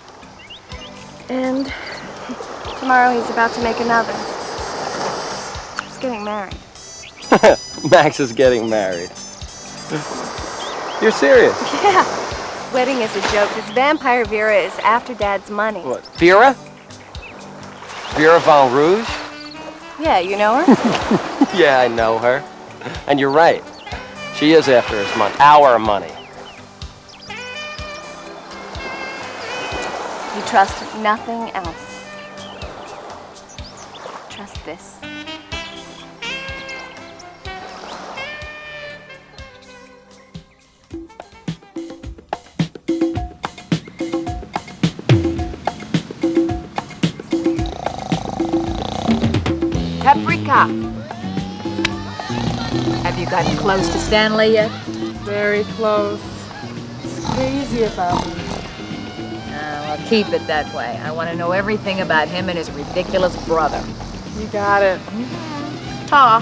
Speaker 20: And tomorrow he's about to make another. He's getting married.
Speaker 15: Max is getting married. You're serious?
Speaker 20: Yeah. Wedding is a joke. This vampire Vera is after Dad's money.
Speaker 15: What, Vera? Vera Von Rouge?
Speaker 20: Yeah, you know her?
Speaker 15: Yeah, I know her. And you're right. She is after his money. Our money.
Speaker 20: You trust nothing else. Trust this.
Speaker 9: Paprika. Have you gotten close to Stanley yet?
Speaker 21: Very close. He's crazy about me.
Speaker 9: Well, keep it that way. I want to know everything about him and his ridiculous brother.
Speaker 21: You got it. Ta.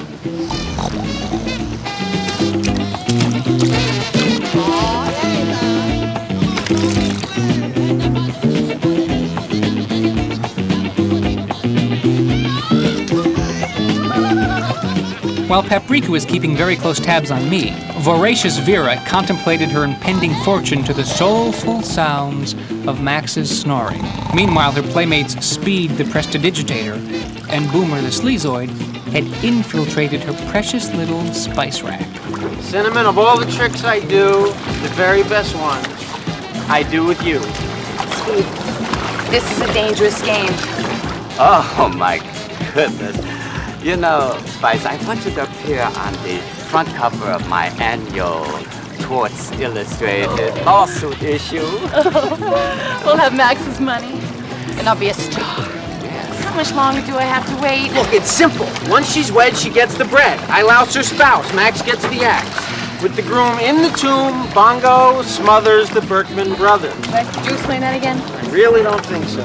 Speaker 1: While Paprika was keeping very close tabs on me, voracious Vera contemplated her impending fortune to the soulful sounds of Max's snoring. Meanwhile, her playmates Speed the Prestidigitator and Boomer the Sleazoid had infiltrated her precious little spice rack.
Speaker 15: Cinnamon, of all the tricks I do, the very best ones I do with you.
Speaker 20: Speed, this is a dangerous game.
Speaker 22: Oh my goodness. You know, Spice, I want you to appear on the front cover of my annual Torts Illustrated lawsuit issue.
Speaker 21: We'll have Max's money, and I'll be a star. How much longer do I have to wait?
Speaker 15: Look, it's simple. Once she's wed, she gets the bread. I louse her spouse. Max gets the axe. With the groom in the tomb, Bongo smothers the Berkman brothers.
Speaker 21: Wait, could you explain that again?
Speaker 15: I really don't think so.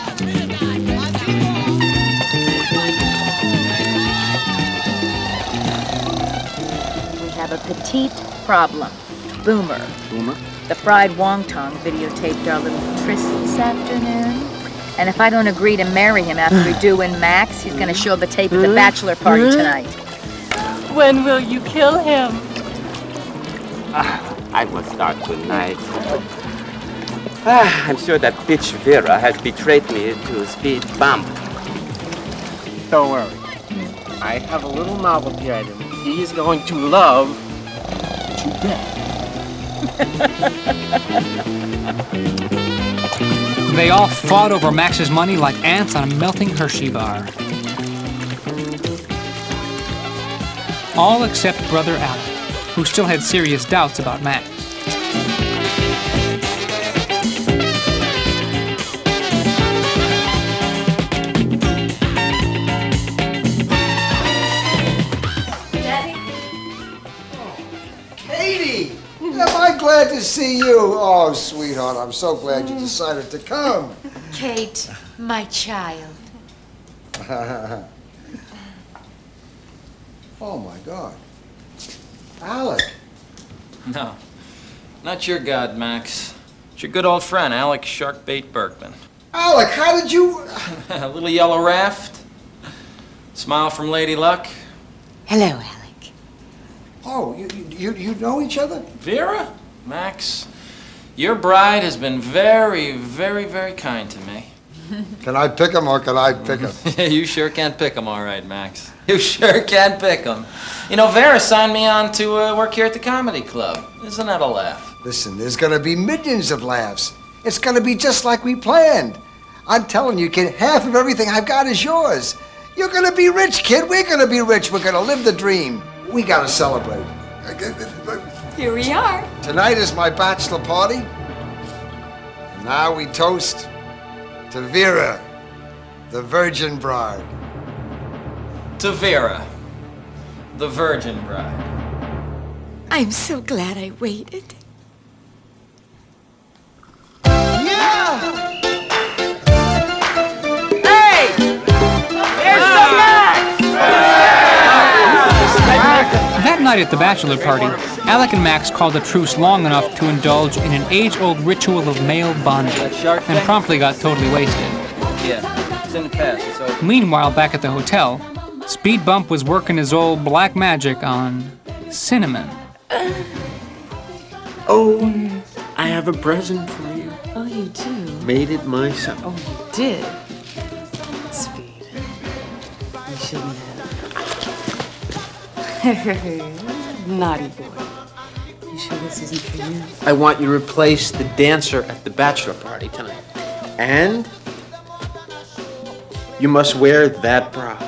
Speaker 9: Have a petite problem. Boomer.
Speaker 15: Boomer?
Speaker 9: The fried wonton videotaped our little tryst this afternoon. And if I don't agree to marry him after we do win Max, he's going to show the tape at the bachelor party tonight.
Speaker 21: When will you kill him?
Speaker 22: I will start tonight. I'm sure that bitch Vera has betrayed me to Speed's bump.
Speaker 15: Don't worry. I have a little novelty item. He is going to love to death.
Speaker 1: They all fought over Max's money like ants on a melting Hershey bar. All except brother Alec, who still had serious doubts about Max.
Speaker 4: Am I glad to see you? Oh, sweetheart, I'm so glad you decided to come.
Speaker 9: Kate, my child.
Speaker 4: Oh, my God. Alec.
Speaker 3: No, not your god, Max. It's your good old friend, Alec Sharkbait Berkman.
Speaker 4: Alec, how did you...
Speaker 3: A little yellow raft. Smile from Lady Luck.
Speaker 9: Hello, Alec.
Speaker 4: Oh, you know each other?
Speaker 3: Vera? Max, your bride has been very, very, very kind to me.
Speaker 4: Can I pick him or can I pick him?
Speaker 3: You sure can pick him, all right, Max. You sure can pick him. You know, Vera signed me on to work here at the comedy club. Isn't that a laugh?
Speaker 4: Listen, there's gonna be millions of laughs. It's gonna be just like we planned. I'm telling you, kid, half of everything I've got is yours. You're gonna be rich, kid. We're gonna be rich. We're gonna live the dream. We gotta celebrate.
Speaker 21: Here we are.
Speaker 4: Tonight is my bachelor party. And now we toast to Vera, the virgin bride.
Speaker 3: To Vera, the virgin bride.
Speaker 9: I'm so glad I waited.
Speaker 1: That night at the bachelor party, Alec and Max called a truce long enough to indulge in an age-old ritual of male bonding, and promptly got totally wasted.
Speaker 3: Yeah, it's in the past. It's over.
Speaker 1: Meanwhile, back at the hotel, Speed Bump was working his old black magic on Cinnamon.
Speaker 17: Oh, I have a present for you.
Speaker 9: Oh, you do?
Speaker 17: Made it myself.
Speaker 9: Oh, you did? Speed. You shouldn't have. Naughty boy. You sure this isn't for you?
Speaker 17: I want you to replace the dancer at the bachelor party tonight. And you must wear that bra.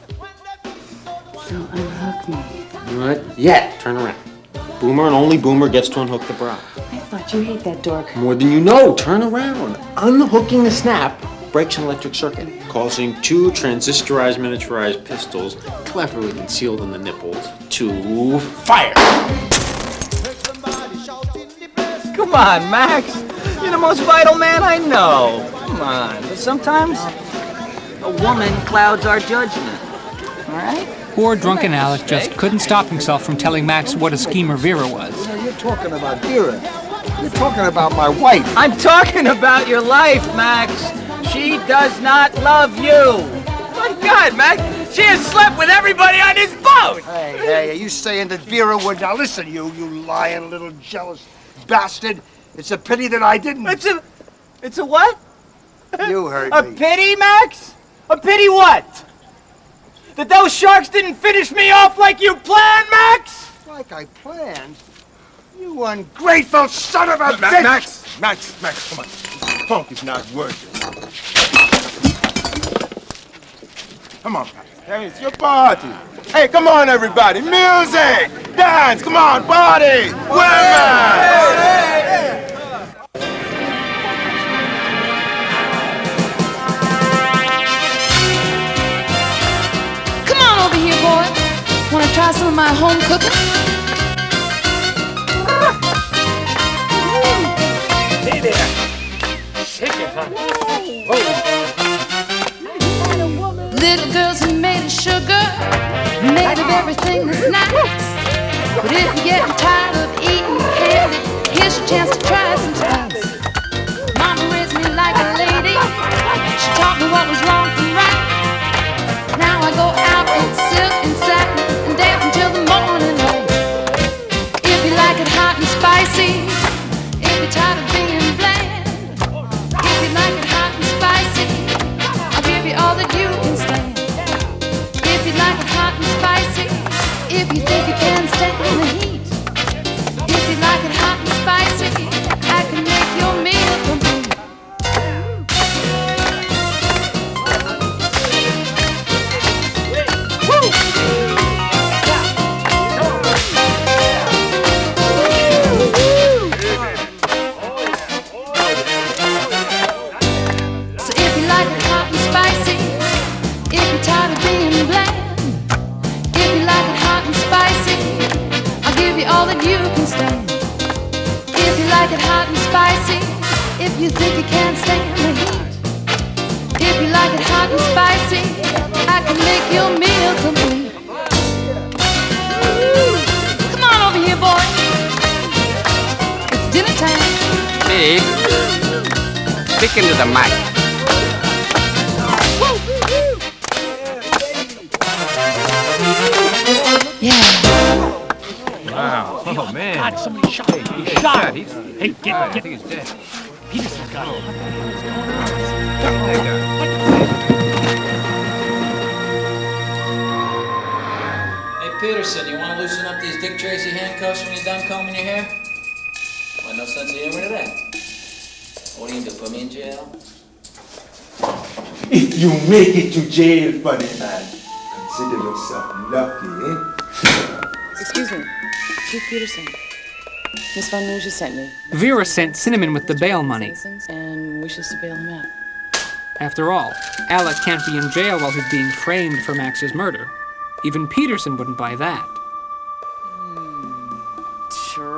Speaker 9: So unhook me.
Speaker 17: Not yet. Turn around. Boomer and only Boomer gets to unhook the bra.
Speaker 9: I thought you hate that dork.
Speaker 17: More than you know. Turn around. Unhooking the snap breaks an electric circuit, causing two transistorized miniaturized pistols, cleverly concealed in the nipples, to fire.
Speaker 15: Come on, Max. You're the most vital man I know. Come on. But sometimes a woman clouds our judgment. All right?
Speaker 1: Poor drunken Alec just couldn't stop himself from telling Max what a schemer Vera was.
Speaker 4: You're talking about Vera. You're talking about my wife.
Speaker 15: I'm talking about your life, Max. She does not love you. My God, Max. She has slept with everybody on this boat.
Speaker 4: Hey, are you saying that Vera would? Now listen, you lying little jealous bastard. It's a pity that I didn't.
Speaker 15: It's a what?
Speaker 4: You heard
Speaker 15: me. A pity, Max? A pity what? That those sharks didn't finish me off like you planned, Max?
Speaker 4: Like I planned? You ungrateful son of a bitch!
Speaker 13: Max, come on. This funk is not working. Come on, Max. Hey, it's your party. Hey, come on, everybody. Music! Dance! Come on, party! Women!
Speaker 10: Come on over here, boy. Want to try some of my home cooking?
Speaker 6: Hey there. Shake it, huh?
Speaker 10: Little girls are made of sugar, made of everything that's nice. But if you're getting tired of eating candy, here's your chance to try some spice. Mama raised me like a lady. She taught me what was wrong from right. Now I go out in silk and satin and dance until the morning light. If you like it hot and spicy, if you're tired of being bland, if you like it hot and spicy, I'll give you all that you can stand. If you like it hot and spicy, if you think you can stand the heat, if you like it hot and spicy, I can make your meal complete. So if you like it hot and spicy, if you're tired of being bland, if you like it hot and spicy, I'll give you all that you can stand. If you like it hot and spicy, if you think you can't stand the heat, if you like it hot and spicy, I can make your meal complete. Come on over here, boy. It's dinner time.
Speaker 22: Big. Stick into the mic.
Speaker 6: Wow. Oh, man. God, somebody shot him. He shot him. Hey, get. I think he's dead. Peterson's got him.
Speaker 3: Hey, Peterson, you want to loosen up these Dick Tracy handcuffs when you're done combing your hair? Why, no sense of humor to that. What are you going to do, put me in jail?
Speaker 13: If you make it to jail, funny man, consider yourself lucky, eh?
Speaker 9: Excuse me, Chief Peterson. Miss Von Mooja sent me.
Speaker 1: Vera sent Cinnamon with the bail money.
Speaker 9: And wishes to bail him out.
Speaker 1: After all, Alec can't be in jail while he's being framed for Max's murder. Even Peterson wouldn't buy that.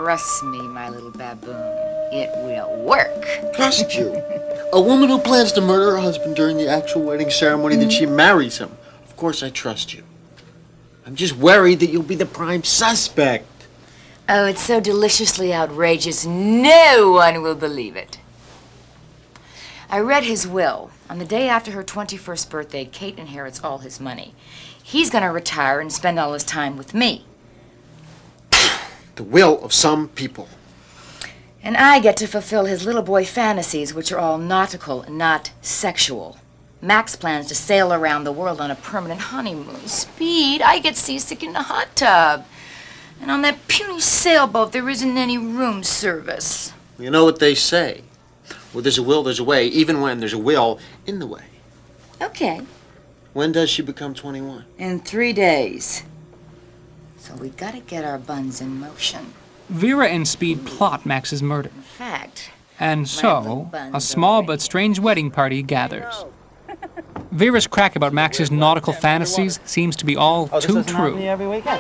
Speaker 9: Trust me, my little baboon. It will work.
Speaker 17: Trust you? A woman who plans to murder her husband during the actual wedding ceremony, that she marries him. Of course I trust you. I'm just worried that you'll be the prime suspect.
Speaker 9: Oh, it's so deliciously outrageous, no one will believe it. I read his will. On the day after her 21st birthday, Kate inherits all his money. He's gonna retire and spend all his time with me.
Speaker 17: The will of some people.
Speaker 9: And I get to fulfill his little boy fantasies, which are all nautical, not sexual. Max plans to sail around the world on a permanent honeymoon. Speed, I get seasick in the hot tub. And on that puny sailboat, there isn't any room service.
Speaker 17: You know what they say. Where there's a will, there's a way, even when there's a will in the way.
Speaker 9: Okay.
Speaker 17: When does she become 21?
Speaker 9: In 3 days. So we gotta get our buns in motion.
Speaker 1: Vera and Speed plot Max's murder.
Speaker 9: In fact,
Speaker 1: And so, a small but strange wedding party gathers. Vera's crack about Max's nautical fantasies seems to be all too true.
Speaker 15: Every weekend.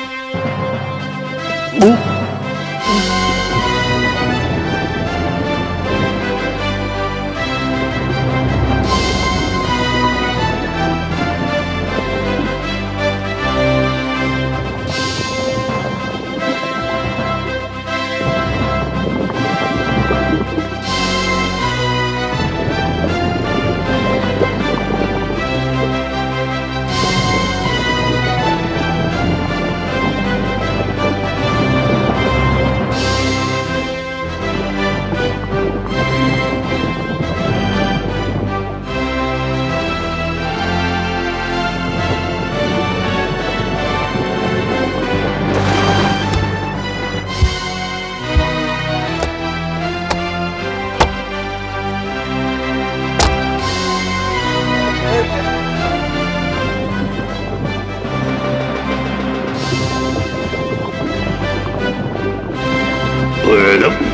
Speaker 10: Word up.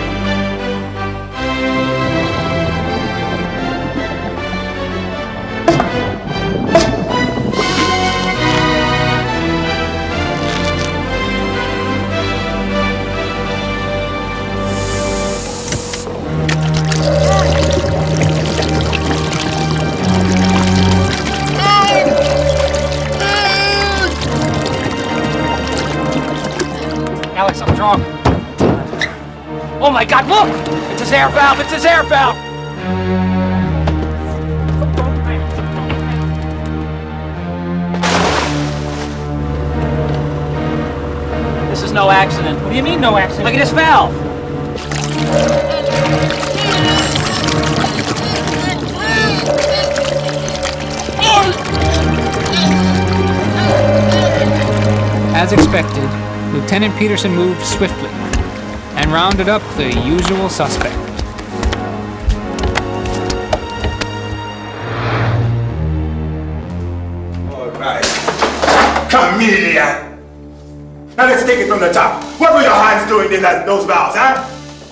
Speaker 6: Alex, something's wrong. Oh my God, look! It's his air valve, it's his air valve!
Speaker 3: This is no accident.
Speaker 6: What do you mean, no accident?
Speaker 3: Look at this valve.
Speaker 1: As expected, Lieutenant Peterson moved swiftly and rounded up the usual suspect.
Speaker 13: All right. Chameleon. Now let's take it from the top. What were your hands doing in those valves, huh?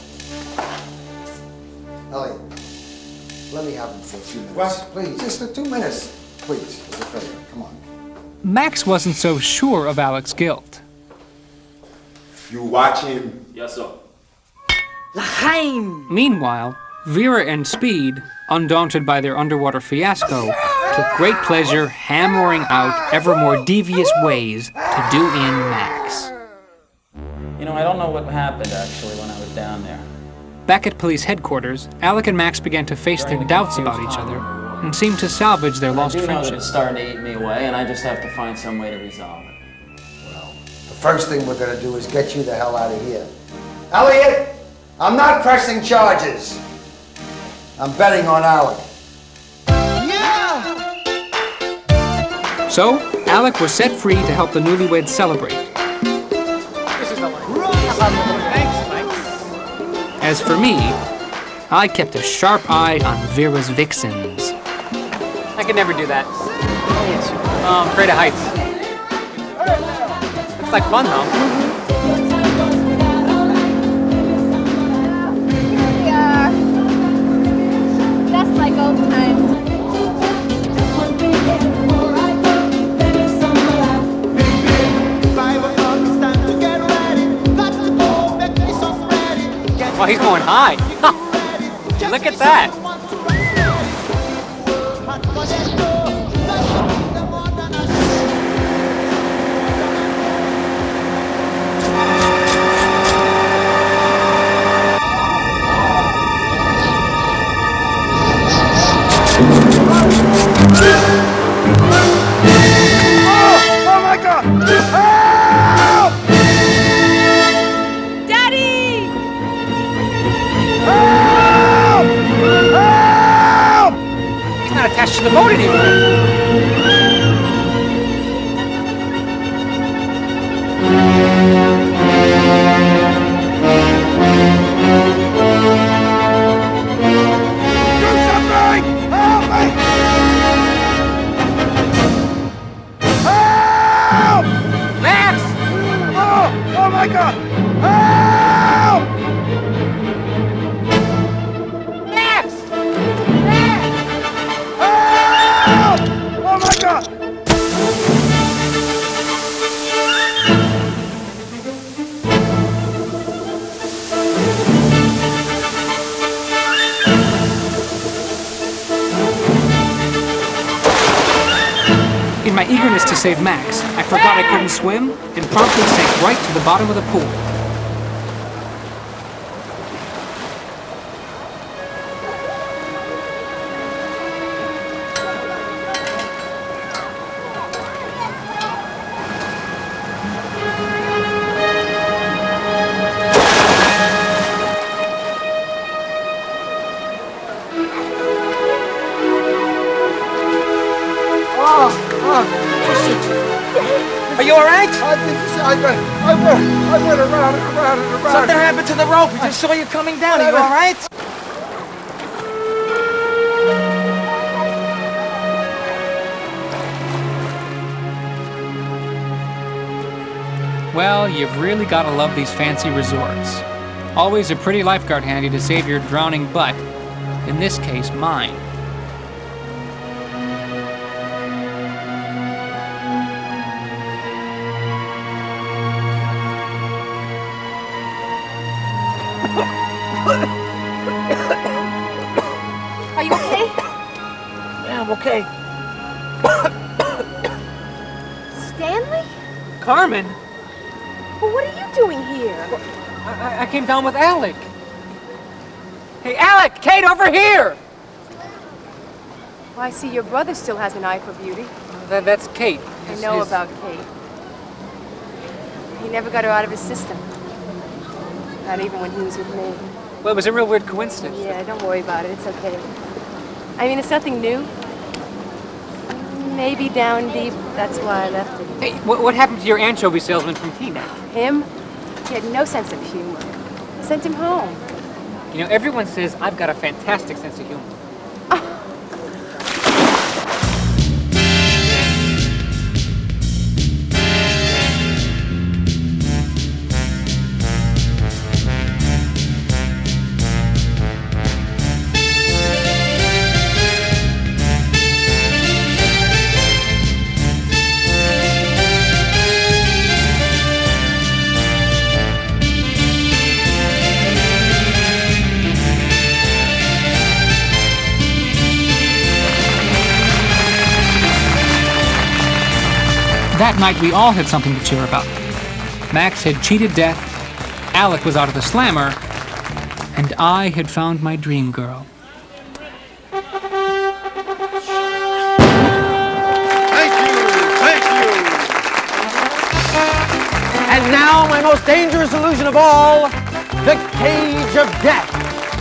Speaker 4: Elliot, let me have him for a few minutes.
Speaker 13: What?
Speaker 4: Please, just for 2 minutes. Please, as a favor. Come on.
Speaker 1: Max wasn't so sure of Alec's guilt.
Speaker 13: You watch him.
Speaker 19: Yes, sir.
Speaker 9: L'chaim!
Speaker 1: Meanwhile, Vera and Speed, undaunted by their underwater fiasco, took great pleasure hammering out ever more devious ways to do in Max.
Speaker 3: You know, I don't know what happened, actually, when I was down there.
Speaker 1: Back at police headquarters, Alec and Max began to face their doubts about each other and seemed to salvage their lost
Speaker 3: I do know that
Speaker 1: friendship.
Speaker 3: it's starting to eat me away, and I just have to find some way to resolve it.
Speaker 4: The first thing we're gonna do is get you the hell out of here. Elliot, I'm not pressing charges. I'm betting on Alec.
Speaker 1: So, Alec was set free to help the newlyweds celebrate.
Speaker 6: This is the one. Thanks.
Speaker 1: As for me, I kept a sharp eye on Vera's vixens.
Speaker 6: I could never do that. I'm afraid of heights. It's like fun, though.
Speaker 10: Yeah. Just like old times.
Speaker 6: Well, he's going high. Look at that.
Speaker 10: Oh my God! Help!
Speaker 12: Daddy!
Speaker 10: Help! Help!
Speaker 6: He's not attached to the boat anymore.
Speaker 10: Oh my God! Help!
Speaker 6: Max!
Speaker 10: Help! Oh my God!
Speaker 1: In my eagerness to save Max, I forgot I couldn't swim and promptly sank right to the bottom of the pool.
Speaker 15: Are you all right?
Speaker 10: I think I went around and around and around.
Speaker 15: Something happened to the rope. We just saw you coming down. Are you all right?
Speaker 1: Well, you've really got to love these fancy resorts. Always a pretty lifeguard handy to save your drowning butt. In this case, mine.
Speaker 12: Are you okay?
Speaker 15: Yeah, I'm okay.
Speaker 12: Stanley?
Speaker 6: Carmen?
Speaker 12: Well, what are you doing here?
Speaker 6: I came down with Alec. Hey, Alec! Kate, over here!
Speaker 12: Well, I see your brother still has an eye for beauty.
Speaker 6: That's Kate.
Speaker 12: I know about Kate. He never got her out of his system. Not even when he was with me.
Speaker 6: Well, it was a real weird coincidence.
Speaker 12: Yeah, don't worry about it. It's okay. I mean, it's nothing new. Maybe down deep, that's why I left it.
Speaker 6: Hey, what happened to your anchovy salesman from Teaneck?
Speaker 12: Him? He had no sense of humor. I sent him home.
Speaker 6: You know, everyone says I've got a fantastic sense of humor.
Speaker 1: That night, we all had something to cheer about. Max had cheated death, Alec was out of the slammer, and I had found my dream girl.
Speaker 15: Thank you. And now, my most dangerous illusion of all, the cage of death.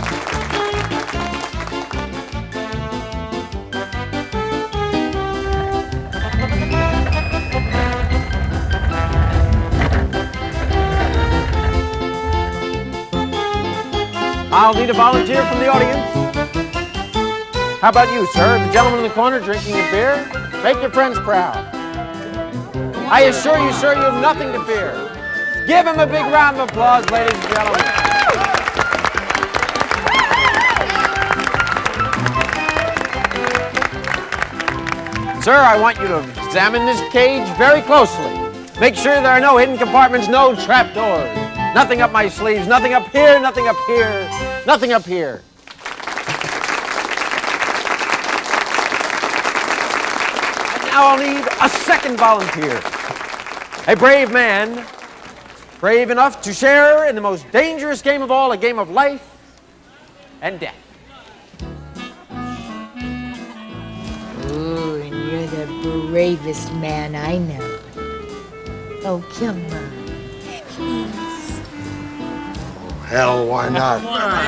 Speaker 15: I'll need a volunteer from the audience. How about you, sir? The gentleman in the corner drinking a beer? Make your friends proud. I assure you, sir, you have nothing to fear. Give him a big round of applause, ladies and gentlemen. Sir, I want you to examine this cage very closely. Make sure there are no hidden compartments, no trapdoors. Nothing up my sleeves, nothing up here, nothing up here, nothing up here. And now I'll need a second volunteer. A brave man, brave enough to share in the most dangerous game of all, a game of life and death.
Speaker 9: Ooh, and you're the bravest man I know. Oh, come on. Please.
Speaker 4: Hell, why not?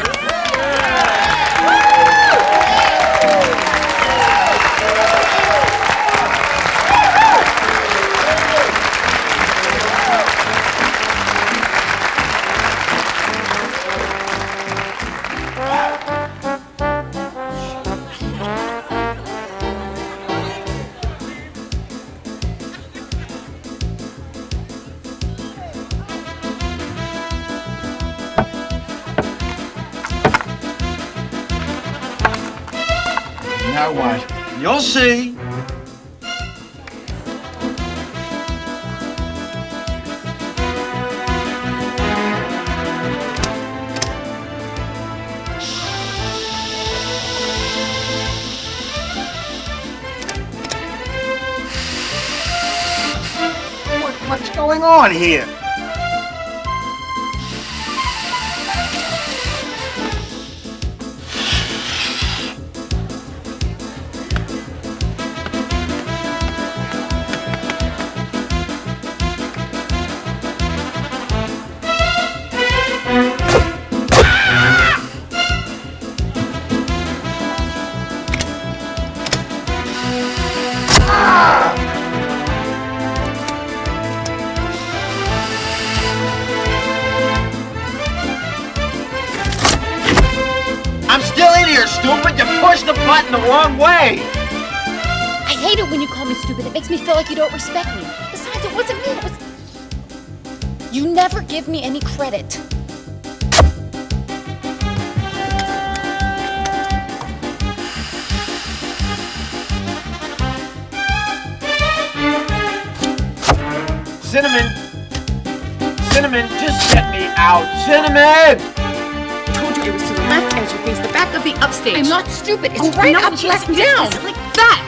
Speaker 17: Now what? You'll see.
Speaker 4: What's going on here?
Speaker 17: I'm still in here, stupid. You pushed the button the wrong way.
Speaker 2: I hate it when you call me stupid. It makes me feel like you don't respect me. Besides, it wasn't me. It was... You never give me any credit.
Speaker 15: Cinnamon! Cinnamon, just get me out! Cinnamon!
Speaker 21: I told you it was to the left as you face the back of the upstage.
Speaker 2: I'm not stupid. It's
Speaker 21: Oh,
Speaker 2: right
Speaker 21: no,
Speaker 2: up,
Speaker 21: just
Speaker 2: left,
Speaker 21: get
Speaker 2: down.
Speaker 21: this
Speaker 2: Like that.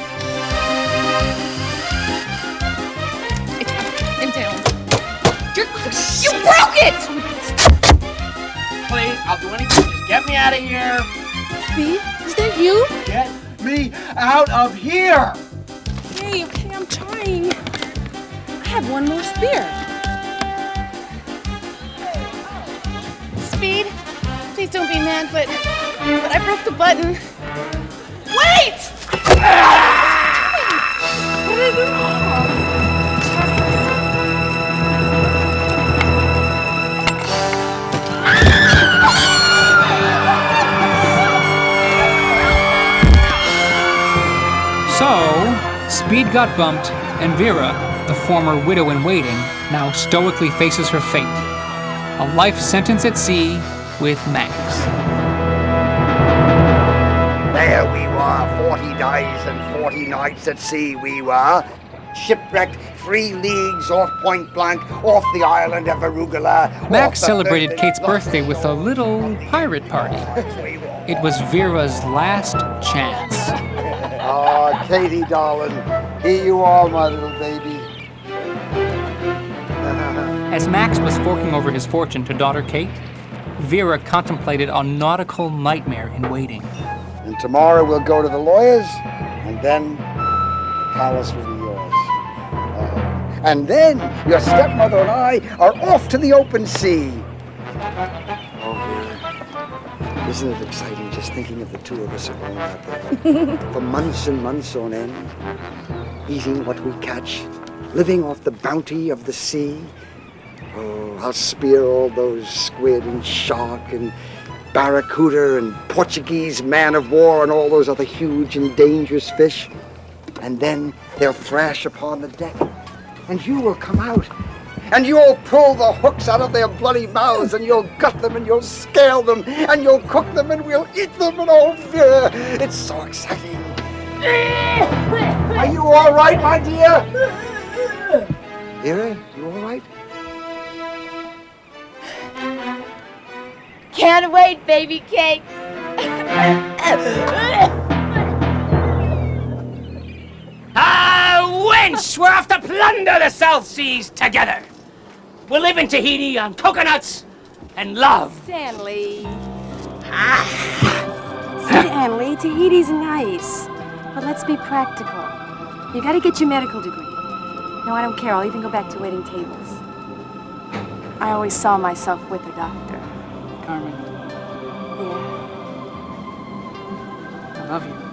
Speaker 21: It's up and down.
Speaker 2: You broke it!
Speaker 15: Please, I'll do anything. Just get me out of here.
Speaker 21: Speed, is that you?
Speaker 15: Get me out of here!
Speaker 21: Okay, I'm trying. I have one more spear. Speed, please don't be mad, but I broke the button. Wait! What did I do wrong?
Speaker 1: So, Speed got bumped, and Vera, the former widow-in-waiting, now stoically faces her fate. A life sentence at sea with Max.
Speaker 4: There we were, 40 days and 40 nights at sea we were. Shipwrecked 3 leagues off Point Blank, off the island of Arugula.
Speaker 1: Max celebrated Kate's birthday with a little pirate party. It was Vera's last chance.
Speaker 4: Oh, Katie, darling, here you are, my little baby.
Speaker 1: As Max was forking over his fortune to daughter Kate, Vera contemplated a nautical nightmare in waiting.
Speaker 4: And tomorrow we'll go to the lawyers, and then the palace will be yours. And then your stepmother and I are off to the open sea. Oh, Vera, isn't it exciting just thinking of the two of us alone out there? For months and months on end, eating what we catch, living off the bounty of the sea. Oh, I'll spear all those squid and shark and barracuda and Portuguese man-of-war and all those other huge and dangerous fish. And then they'll thrash upon the deck, and you will come out, and you'll pull the hooks out of their bloody mouths, and you'll gut them, and you'll scale them, and you'll cook them, and we'll eat them, and oh, Vera, it's so exciting. Are you all right, my dear? Vera, you all right?
Speaker 9: Can't wait, baby cake.
Speaker 6: Wench! We're off to plunder the South Seas together. We'll live in Tahiti on coconuts and love.
Speaker 20: Stanley. Stanley, Tahiti's nice. But let's be practical. You gotta get your medical degree. No, I don't care. I'll even go back to waiting tables. I always saw myself with a doctor.
Speaker 1: Carmen,
Speaker 20: Yeah.
Speaker 1: I love you.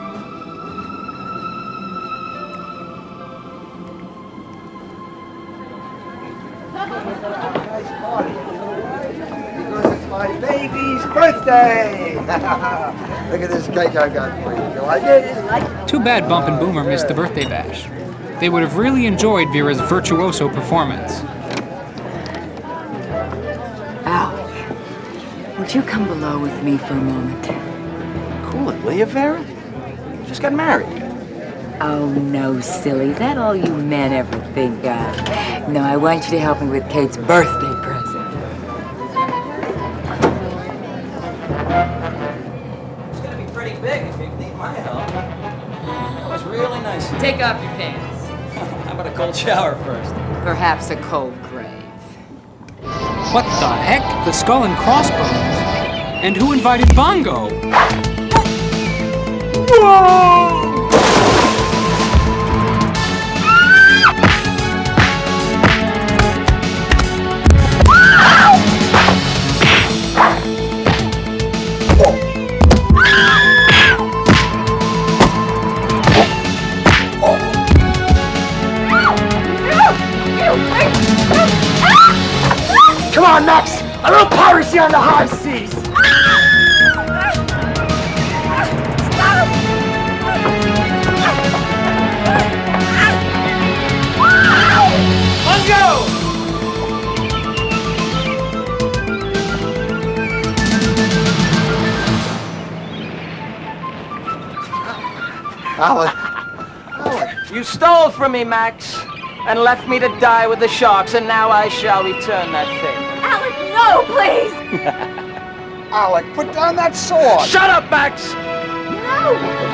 Speaker 4: Because it's my baby's birthday! Look at this cake I got for you. You like it?
Speaker 1: Too bad Bump and Boomer missed the birthday bash. They would have really enjoyed Vera's virtuoso performance.
Speaker 9: Alec, would you come below with me for a moment?
Speaker 15: Cool it, will you, Vera? You just got married.
Speaker 9: Oh, no, silly. Is that all you men ever think of? No, I want you to help me with Kate's birthday present.
Speaker 3: It's gonna be pretty big if you need my help. That was really nice.
Speaker 9: Take off your pants.
Speaker 3: How about a cold shower first?
Speaker 9: Perhaps a cold grave.
Speaker 1: What the heck? The skull and crossbones? And who invited Bongo? Whoa!
Speaker 6: Come on, Max! A little piracy on the high seas!
Speaker 4: Alec.
Speaker 15: You stole from me, Max, and left me to die with the sharks, and now I shall return that thing.
Speaker 12: Alec, no, please!
Speaker 4: Alec, put down that sword!
Speaker 15: Shut up, Max!
Speaker 12: No!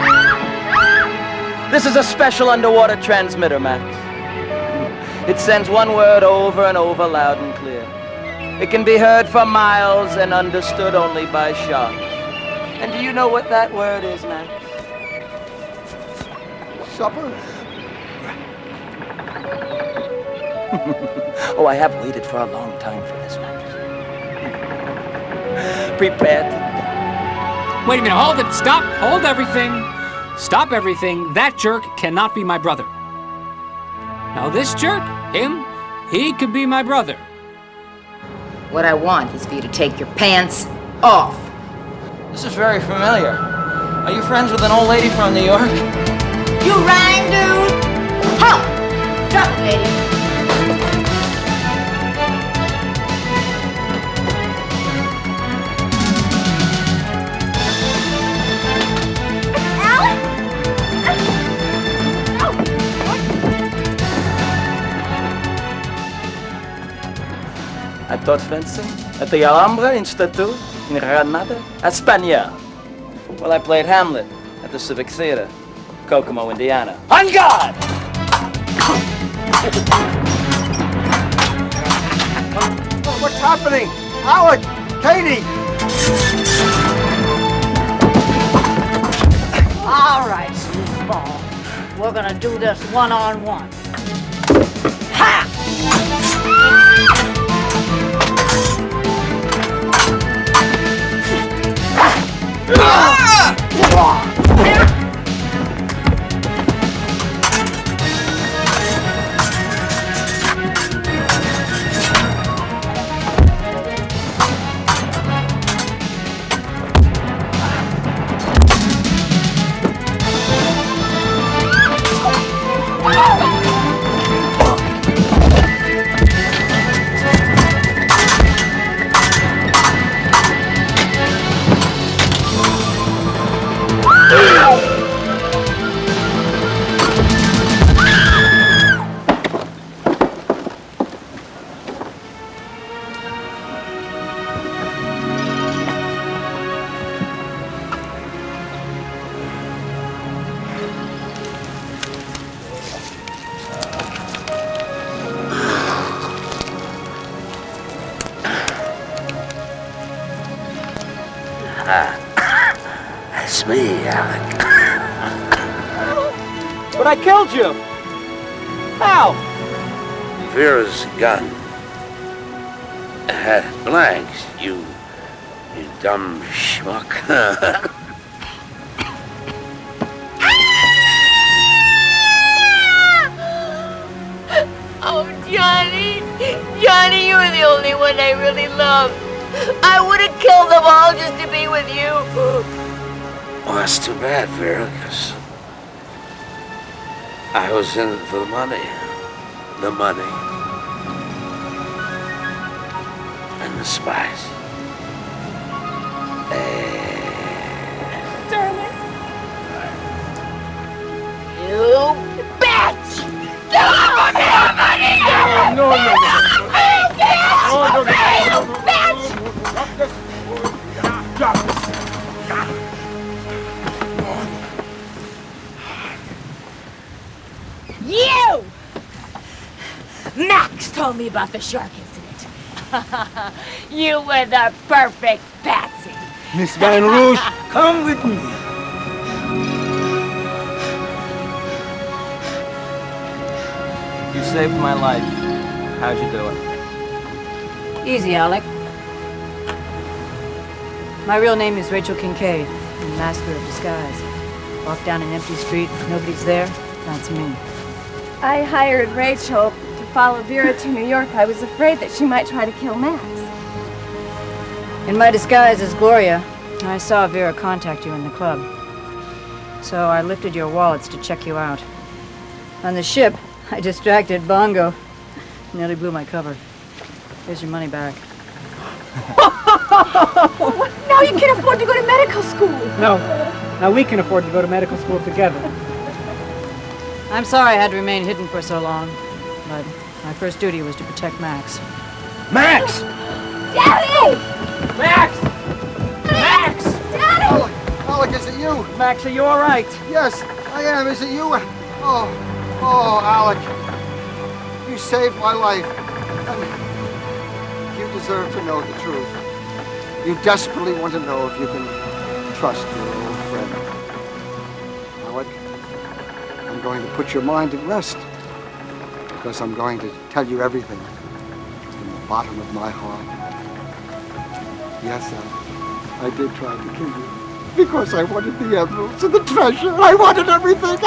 Speaker 15: This is a special underwater transmitter, Max. It sends one word over and over loud and clear. It can be heard for miles and understood only by sharks. And do you know what that word is, Max?
Speaker 4: Supper?
Speaker 15: Oh, I have waited for a long time for this, Max. Prepared.
Speaker 1: Wait a minute, hold it, stop, hold everything. Stop everything, that jerk cannot be my brother. Now this jerk, him, he could be my brother.
Speaker 9: What I want is for you to take your pants off.
Speaker 15: This is very familiar. Are you friends with an old lady from New York?
Speaker 9: You rang, dude? Help! Drop it, lady.
Speaker 15: I taught fencing at the Alhambra Institute in Granada, España. Well, I played Hamlet at the Civic Theater, Kokomo, Indiana. On guard!
Speaker 4: What's happening? Alec! Katie!
Speaker 14: All right, Sleazeball. We're gonna do this one-on-one. Ha!
Speaker 11: Alec.
Speaker 15: But I killed you! How?
Speaker 11: Vera's gun had blanks, you dumb schmuck.
Speaker 9: Oh, Johnny. Johnny, you were the only one I really loved. I would have killed them all just to be with you.
Speaker 11: Well, that's too bad, Vera, because I was in it for the money. The money. And the spice.
Speaker 9: Darling. You bitch! Give up me your money!
Speaker 15: No, no, no.
Speaker 9: You! Max told me about the shark incident. You were the perfect patsy.
Speaker 13: Miss Van Rouge, come with me.
Speaker 5: You saved my life. How'd you do it?
Speaker 14: Easy, Alec. My real name is Rachel Kincaid. I'm a master of disguise. Walk down an empty street, nobody's there, that's me.
Speaker 20: I hired Rachel to follow Vera to New York. I was afraid that she might try to kill Max.
Speaker 14: In my disguise as Gloria, I saw Vera contact you in the club. So I lifted your wallets to check you out. On the ship, I distracted Bongo. Nearly blew my cover. Here's your money back.
Speaker 20: Now you can afford to go to medical school.
Speaker 1: No. Now we can afford to go to medical school together.
Speaker 14: I'm sorry I had to remain hidden for so long, but my first duty was to protect Max.
Speaker 13: Max!
Speaker 20: Daddy!
Speaker 6: Max! Max!
Speaker 20: Daddy!
Speaker 4: Alec, is it you?
Speaker 6: Max, are you all right?
Speaker 4: Yes, I am. Is it you? Oh, Alec. You saved my life. And you deserve to know the truth. You desperately want to know if you can trust your old friend. Alec, I'm going to put your mind at rest because I'm going to tell you everything from the bottom of my heart. Yes, Alec, I did try to kill you because I wanted the emeralds and the treasure. I wanted everything.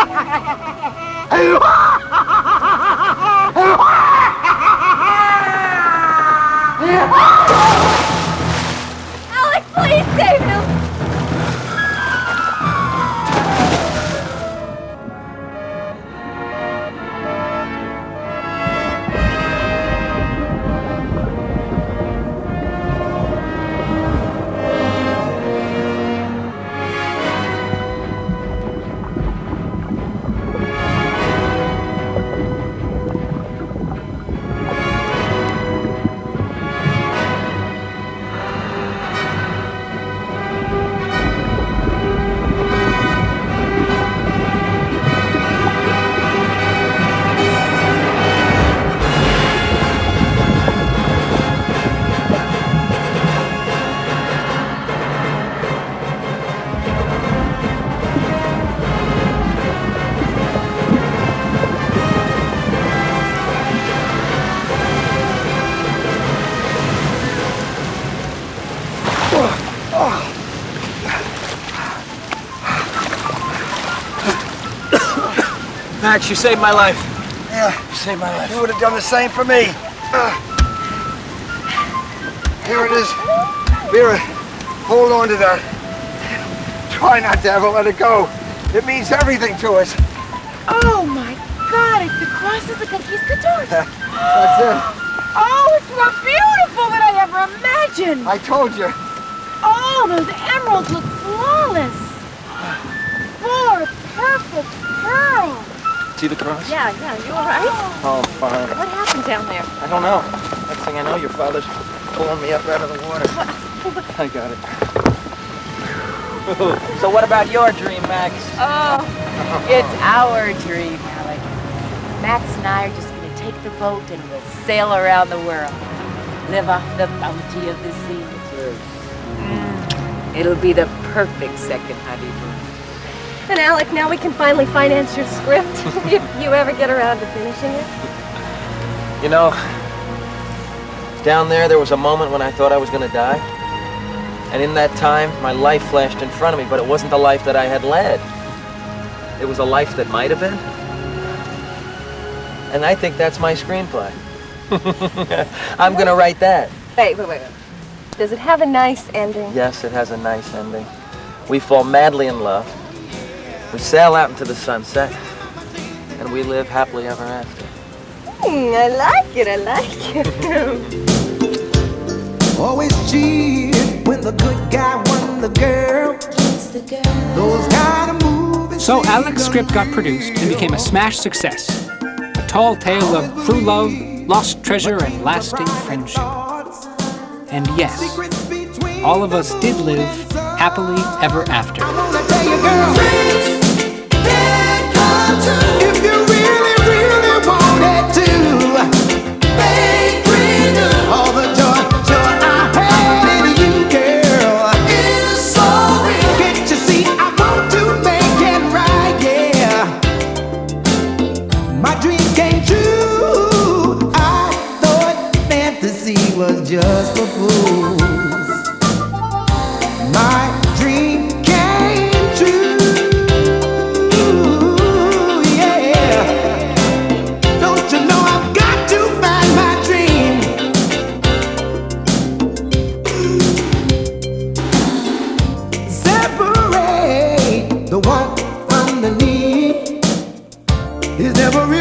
Speaker 20: Alec, please save him!
Speaker 5: Max, you saved my life.
Speaker 4: Yeah.
Speaker 5: You saved my life.
Speaker 4: You would have done the same for me. Here it is. Vera, hold on to that. Try not to ever let it go. It means everything to us.
Speaker 9: Oh my God, it's the cross of the conquistadors.
Speaker 4: That's it.
Speaker 9: Oh, it's more beautiful than I ever imagined.
Speaker 4: I told you.
Speaker 9: Oh, those emeralds look flawless. 4 perfect pearls.
Speaker 5: See the cross?
Speaker 20: Yeah, you all right?
Speaker 5: Oh, fine.
Speaker 20: What happened down there?
Speaker 5: I don't know. Next thing I know, your father's pulling me up out of the water. I got it. So what about your dream, Max?
Speaker 9: Oh, it's our dream, Alec. Max and I are just going to take the boat and we'll sail around the world. Live off the bounty of the sea. It'll be the perfect second honeymoon.
Speaker 20: And Alec, now we can finally finance your script, if you ever get around to finishing it.
Speaker 5: You know, down there was a moment when I thought I was going to die. And in that time, my life flashed in front of me, but it wasn't the life that I had led. It was a life that might have been. And I think that's my screenplay. I'm going to write that.
Speaker 20: Wait. Does it have a nice ending?
Speaker 5: Yes, it has a nice ending. We fall madly in love. We sail out into the sunset. And we live happily ever after.
Speaker 20: I like it.
Speaker 10: Always cheered when the good guy won the girl. Those kind of movies.
Speaker 1: So Alec's script got produced and became a smash success. A tall tale of true love, lost treasure, and lasting friendship. And yes, all of us did live happily ever after.
Speaker 10: If you really, really wanted to, all the joy I had in you, girl, is so real. Can't you see I want to make it right, yeah. My dreams came true. I thought fantasy was just for fools. My dream came true. The one from the need is never real.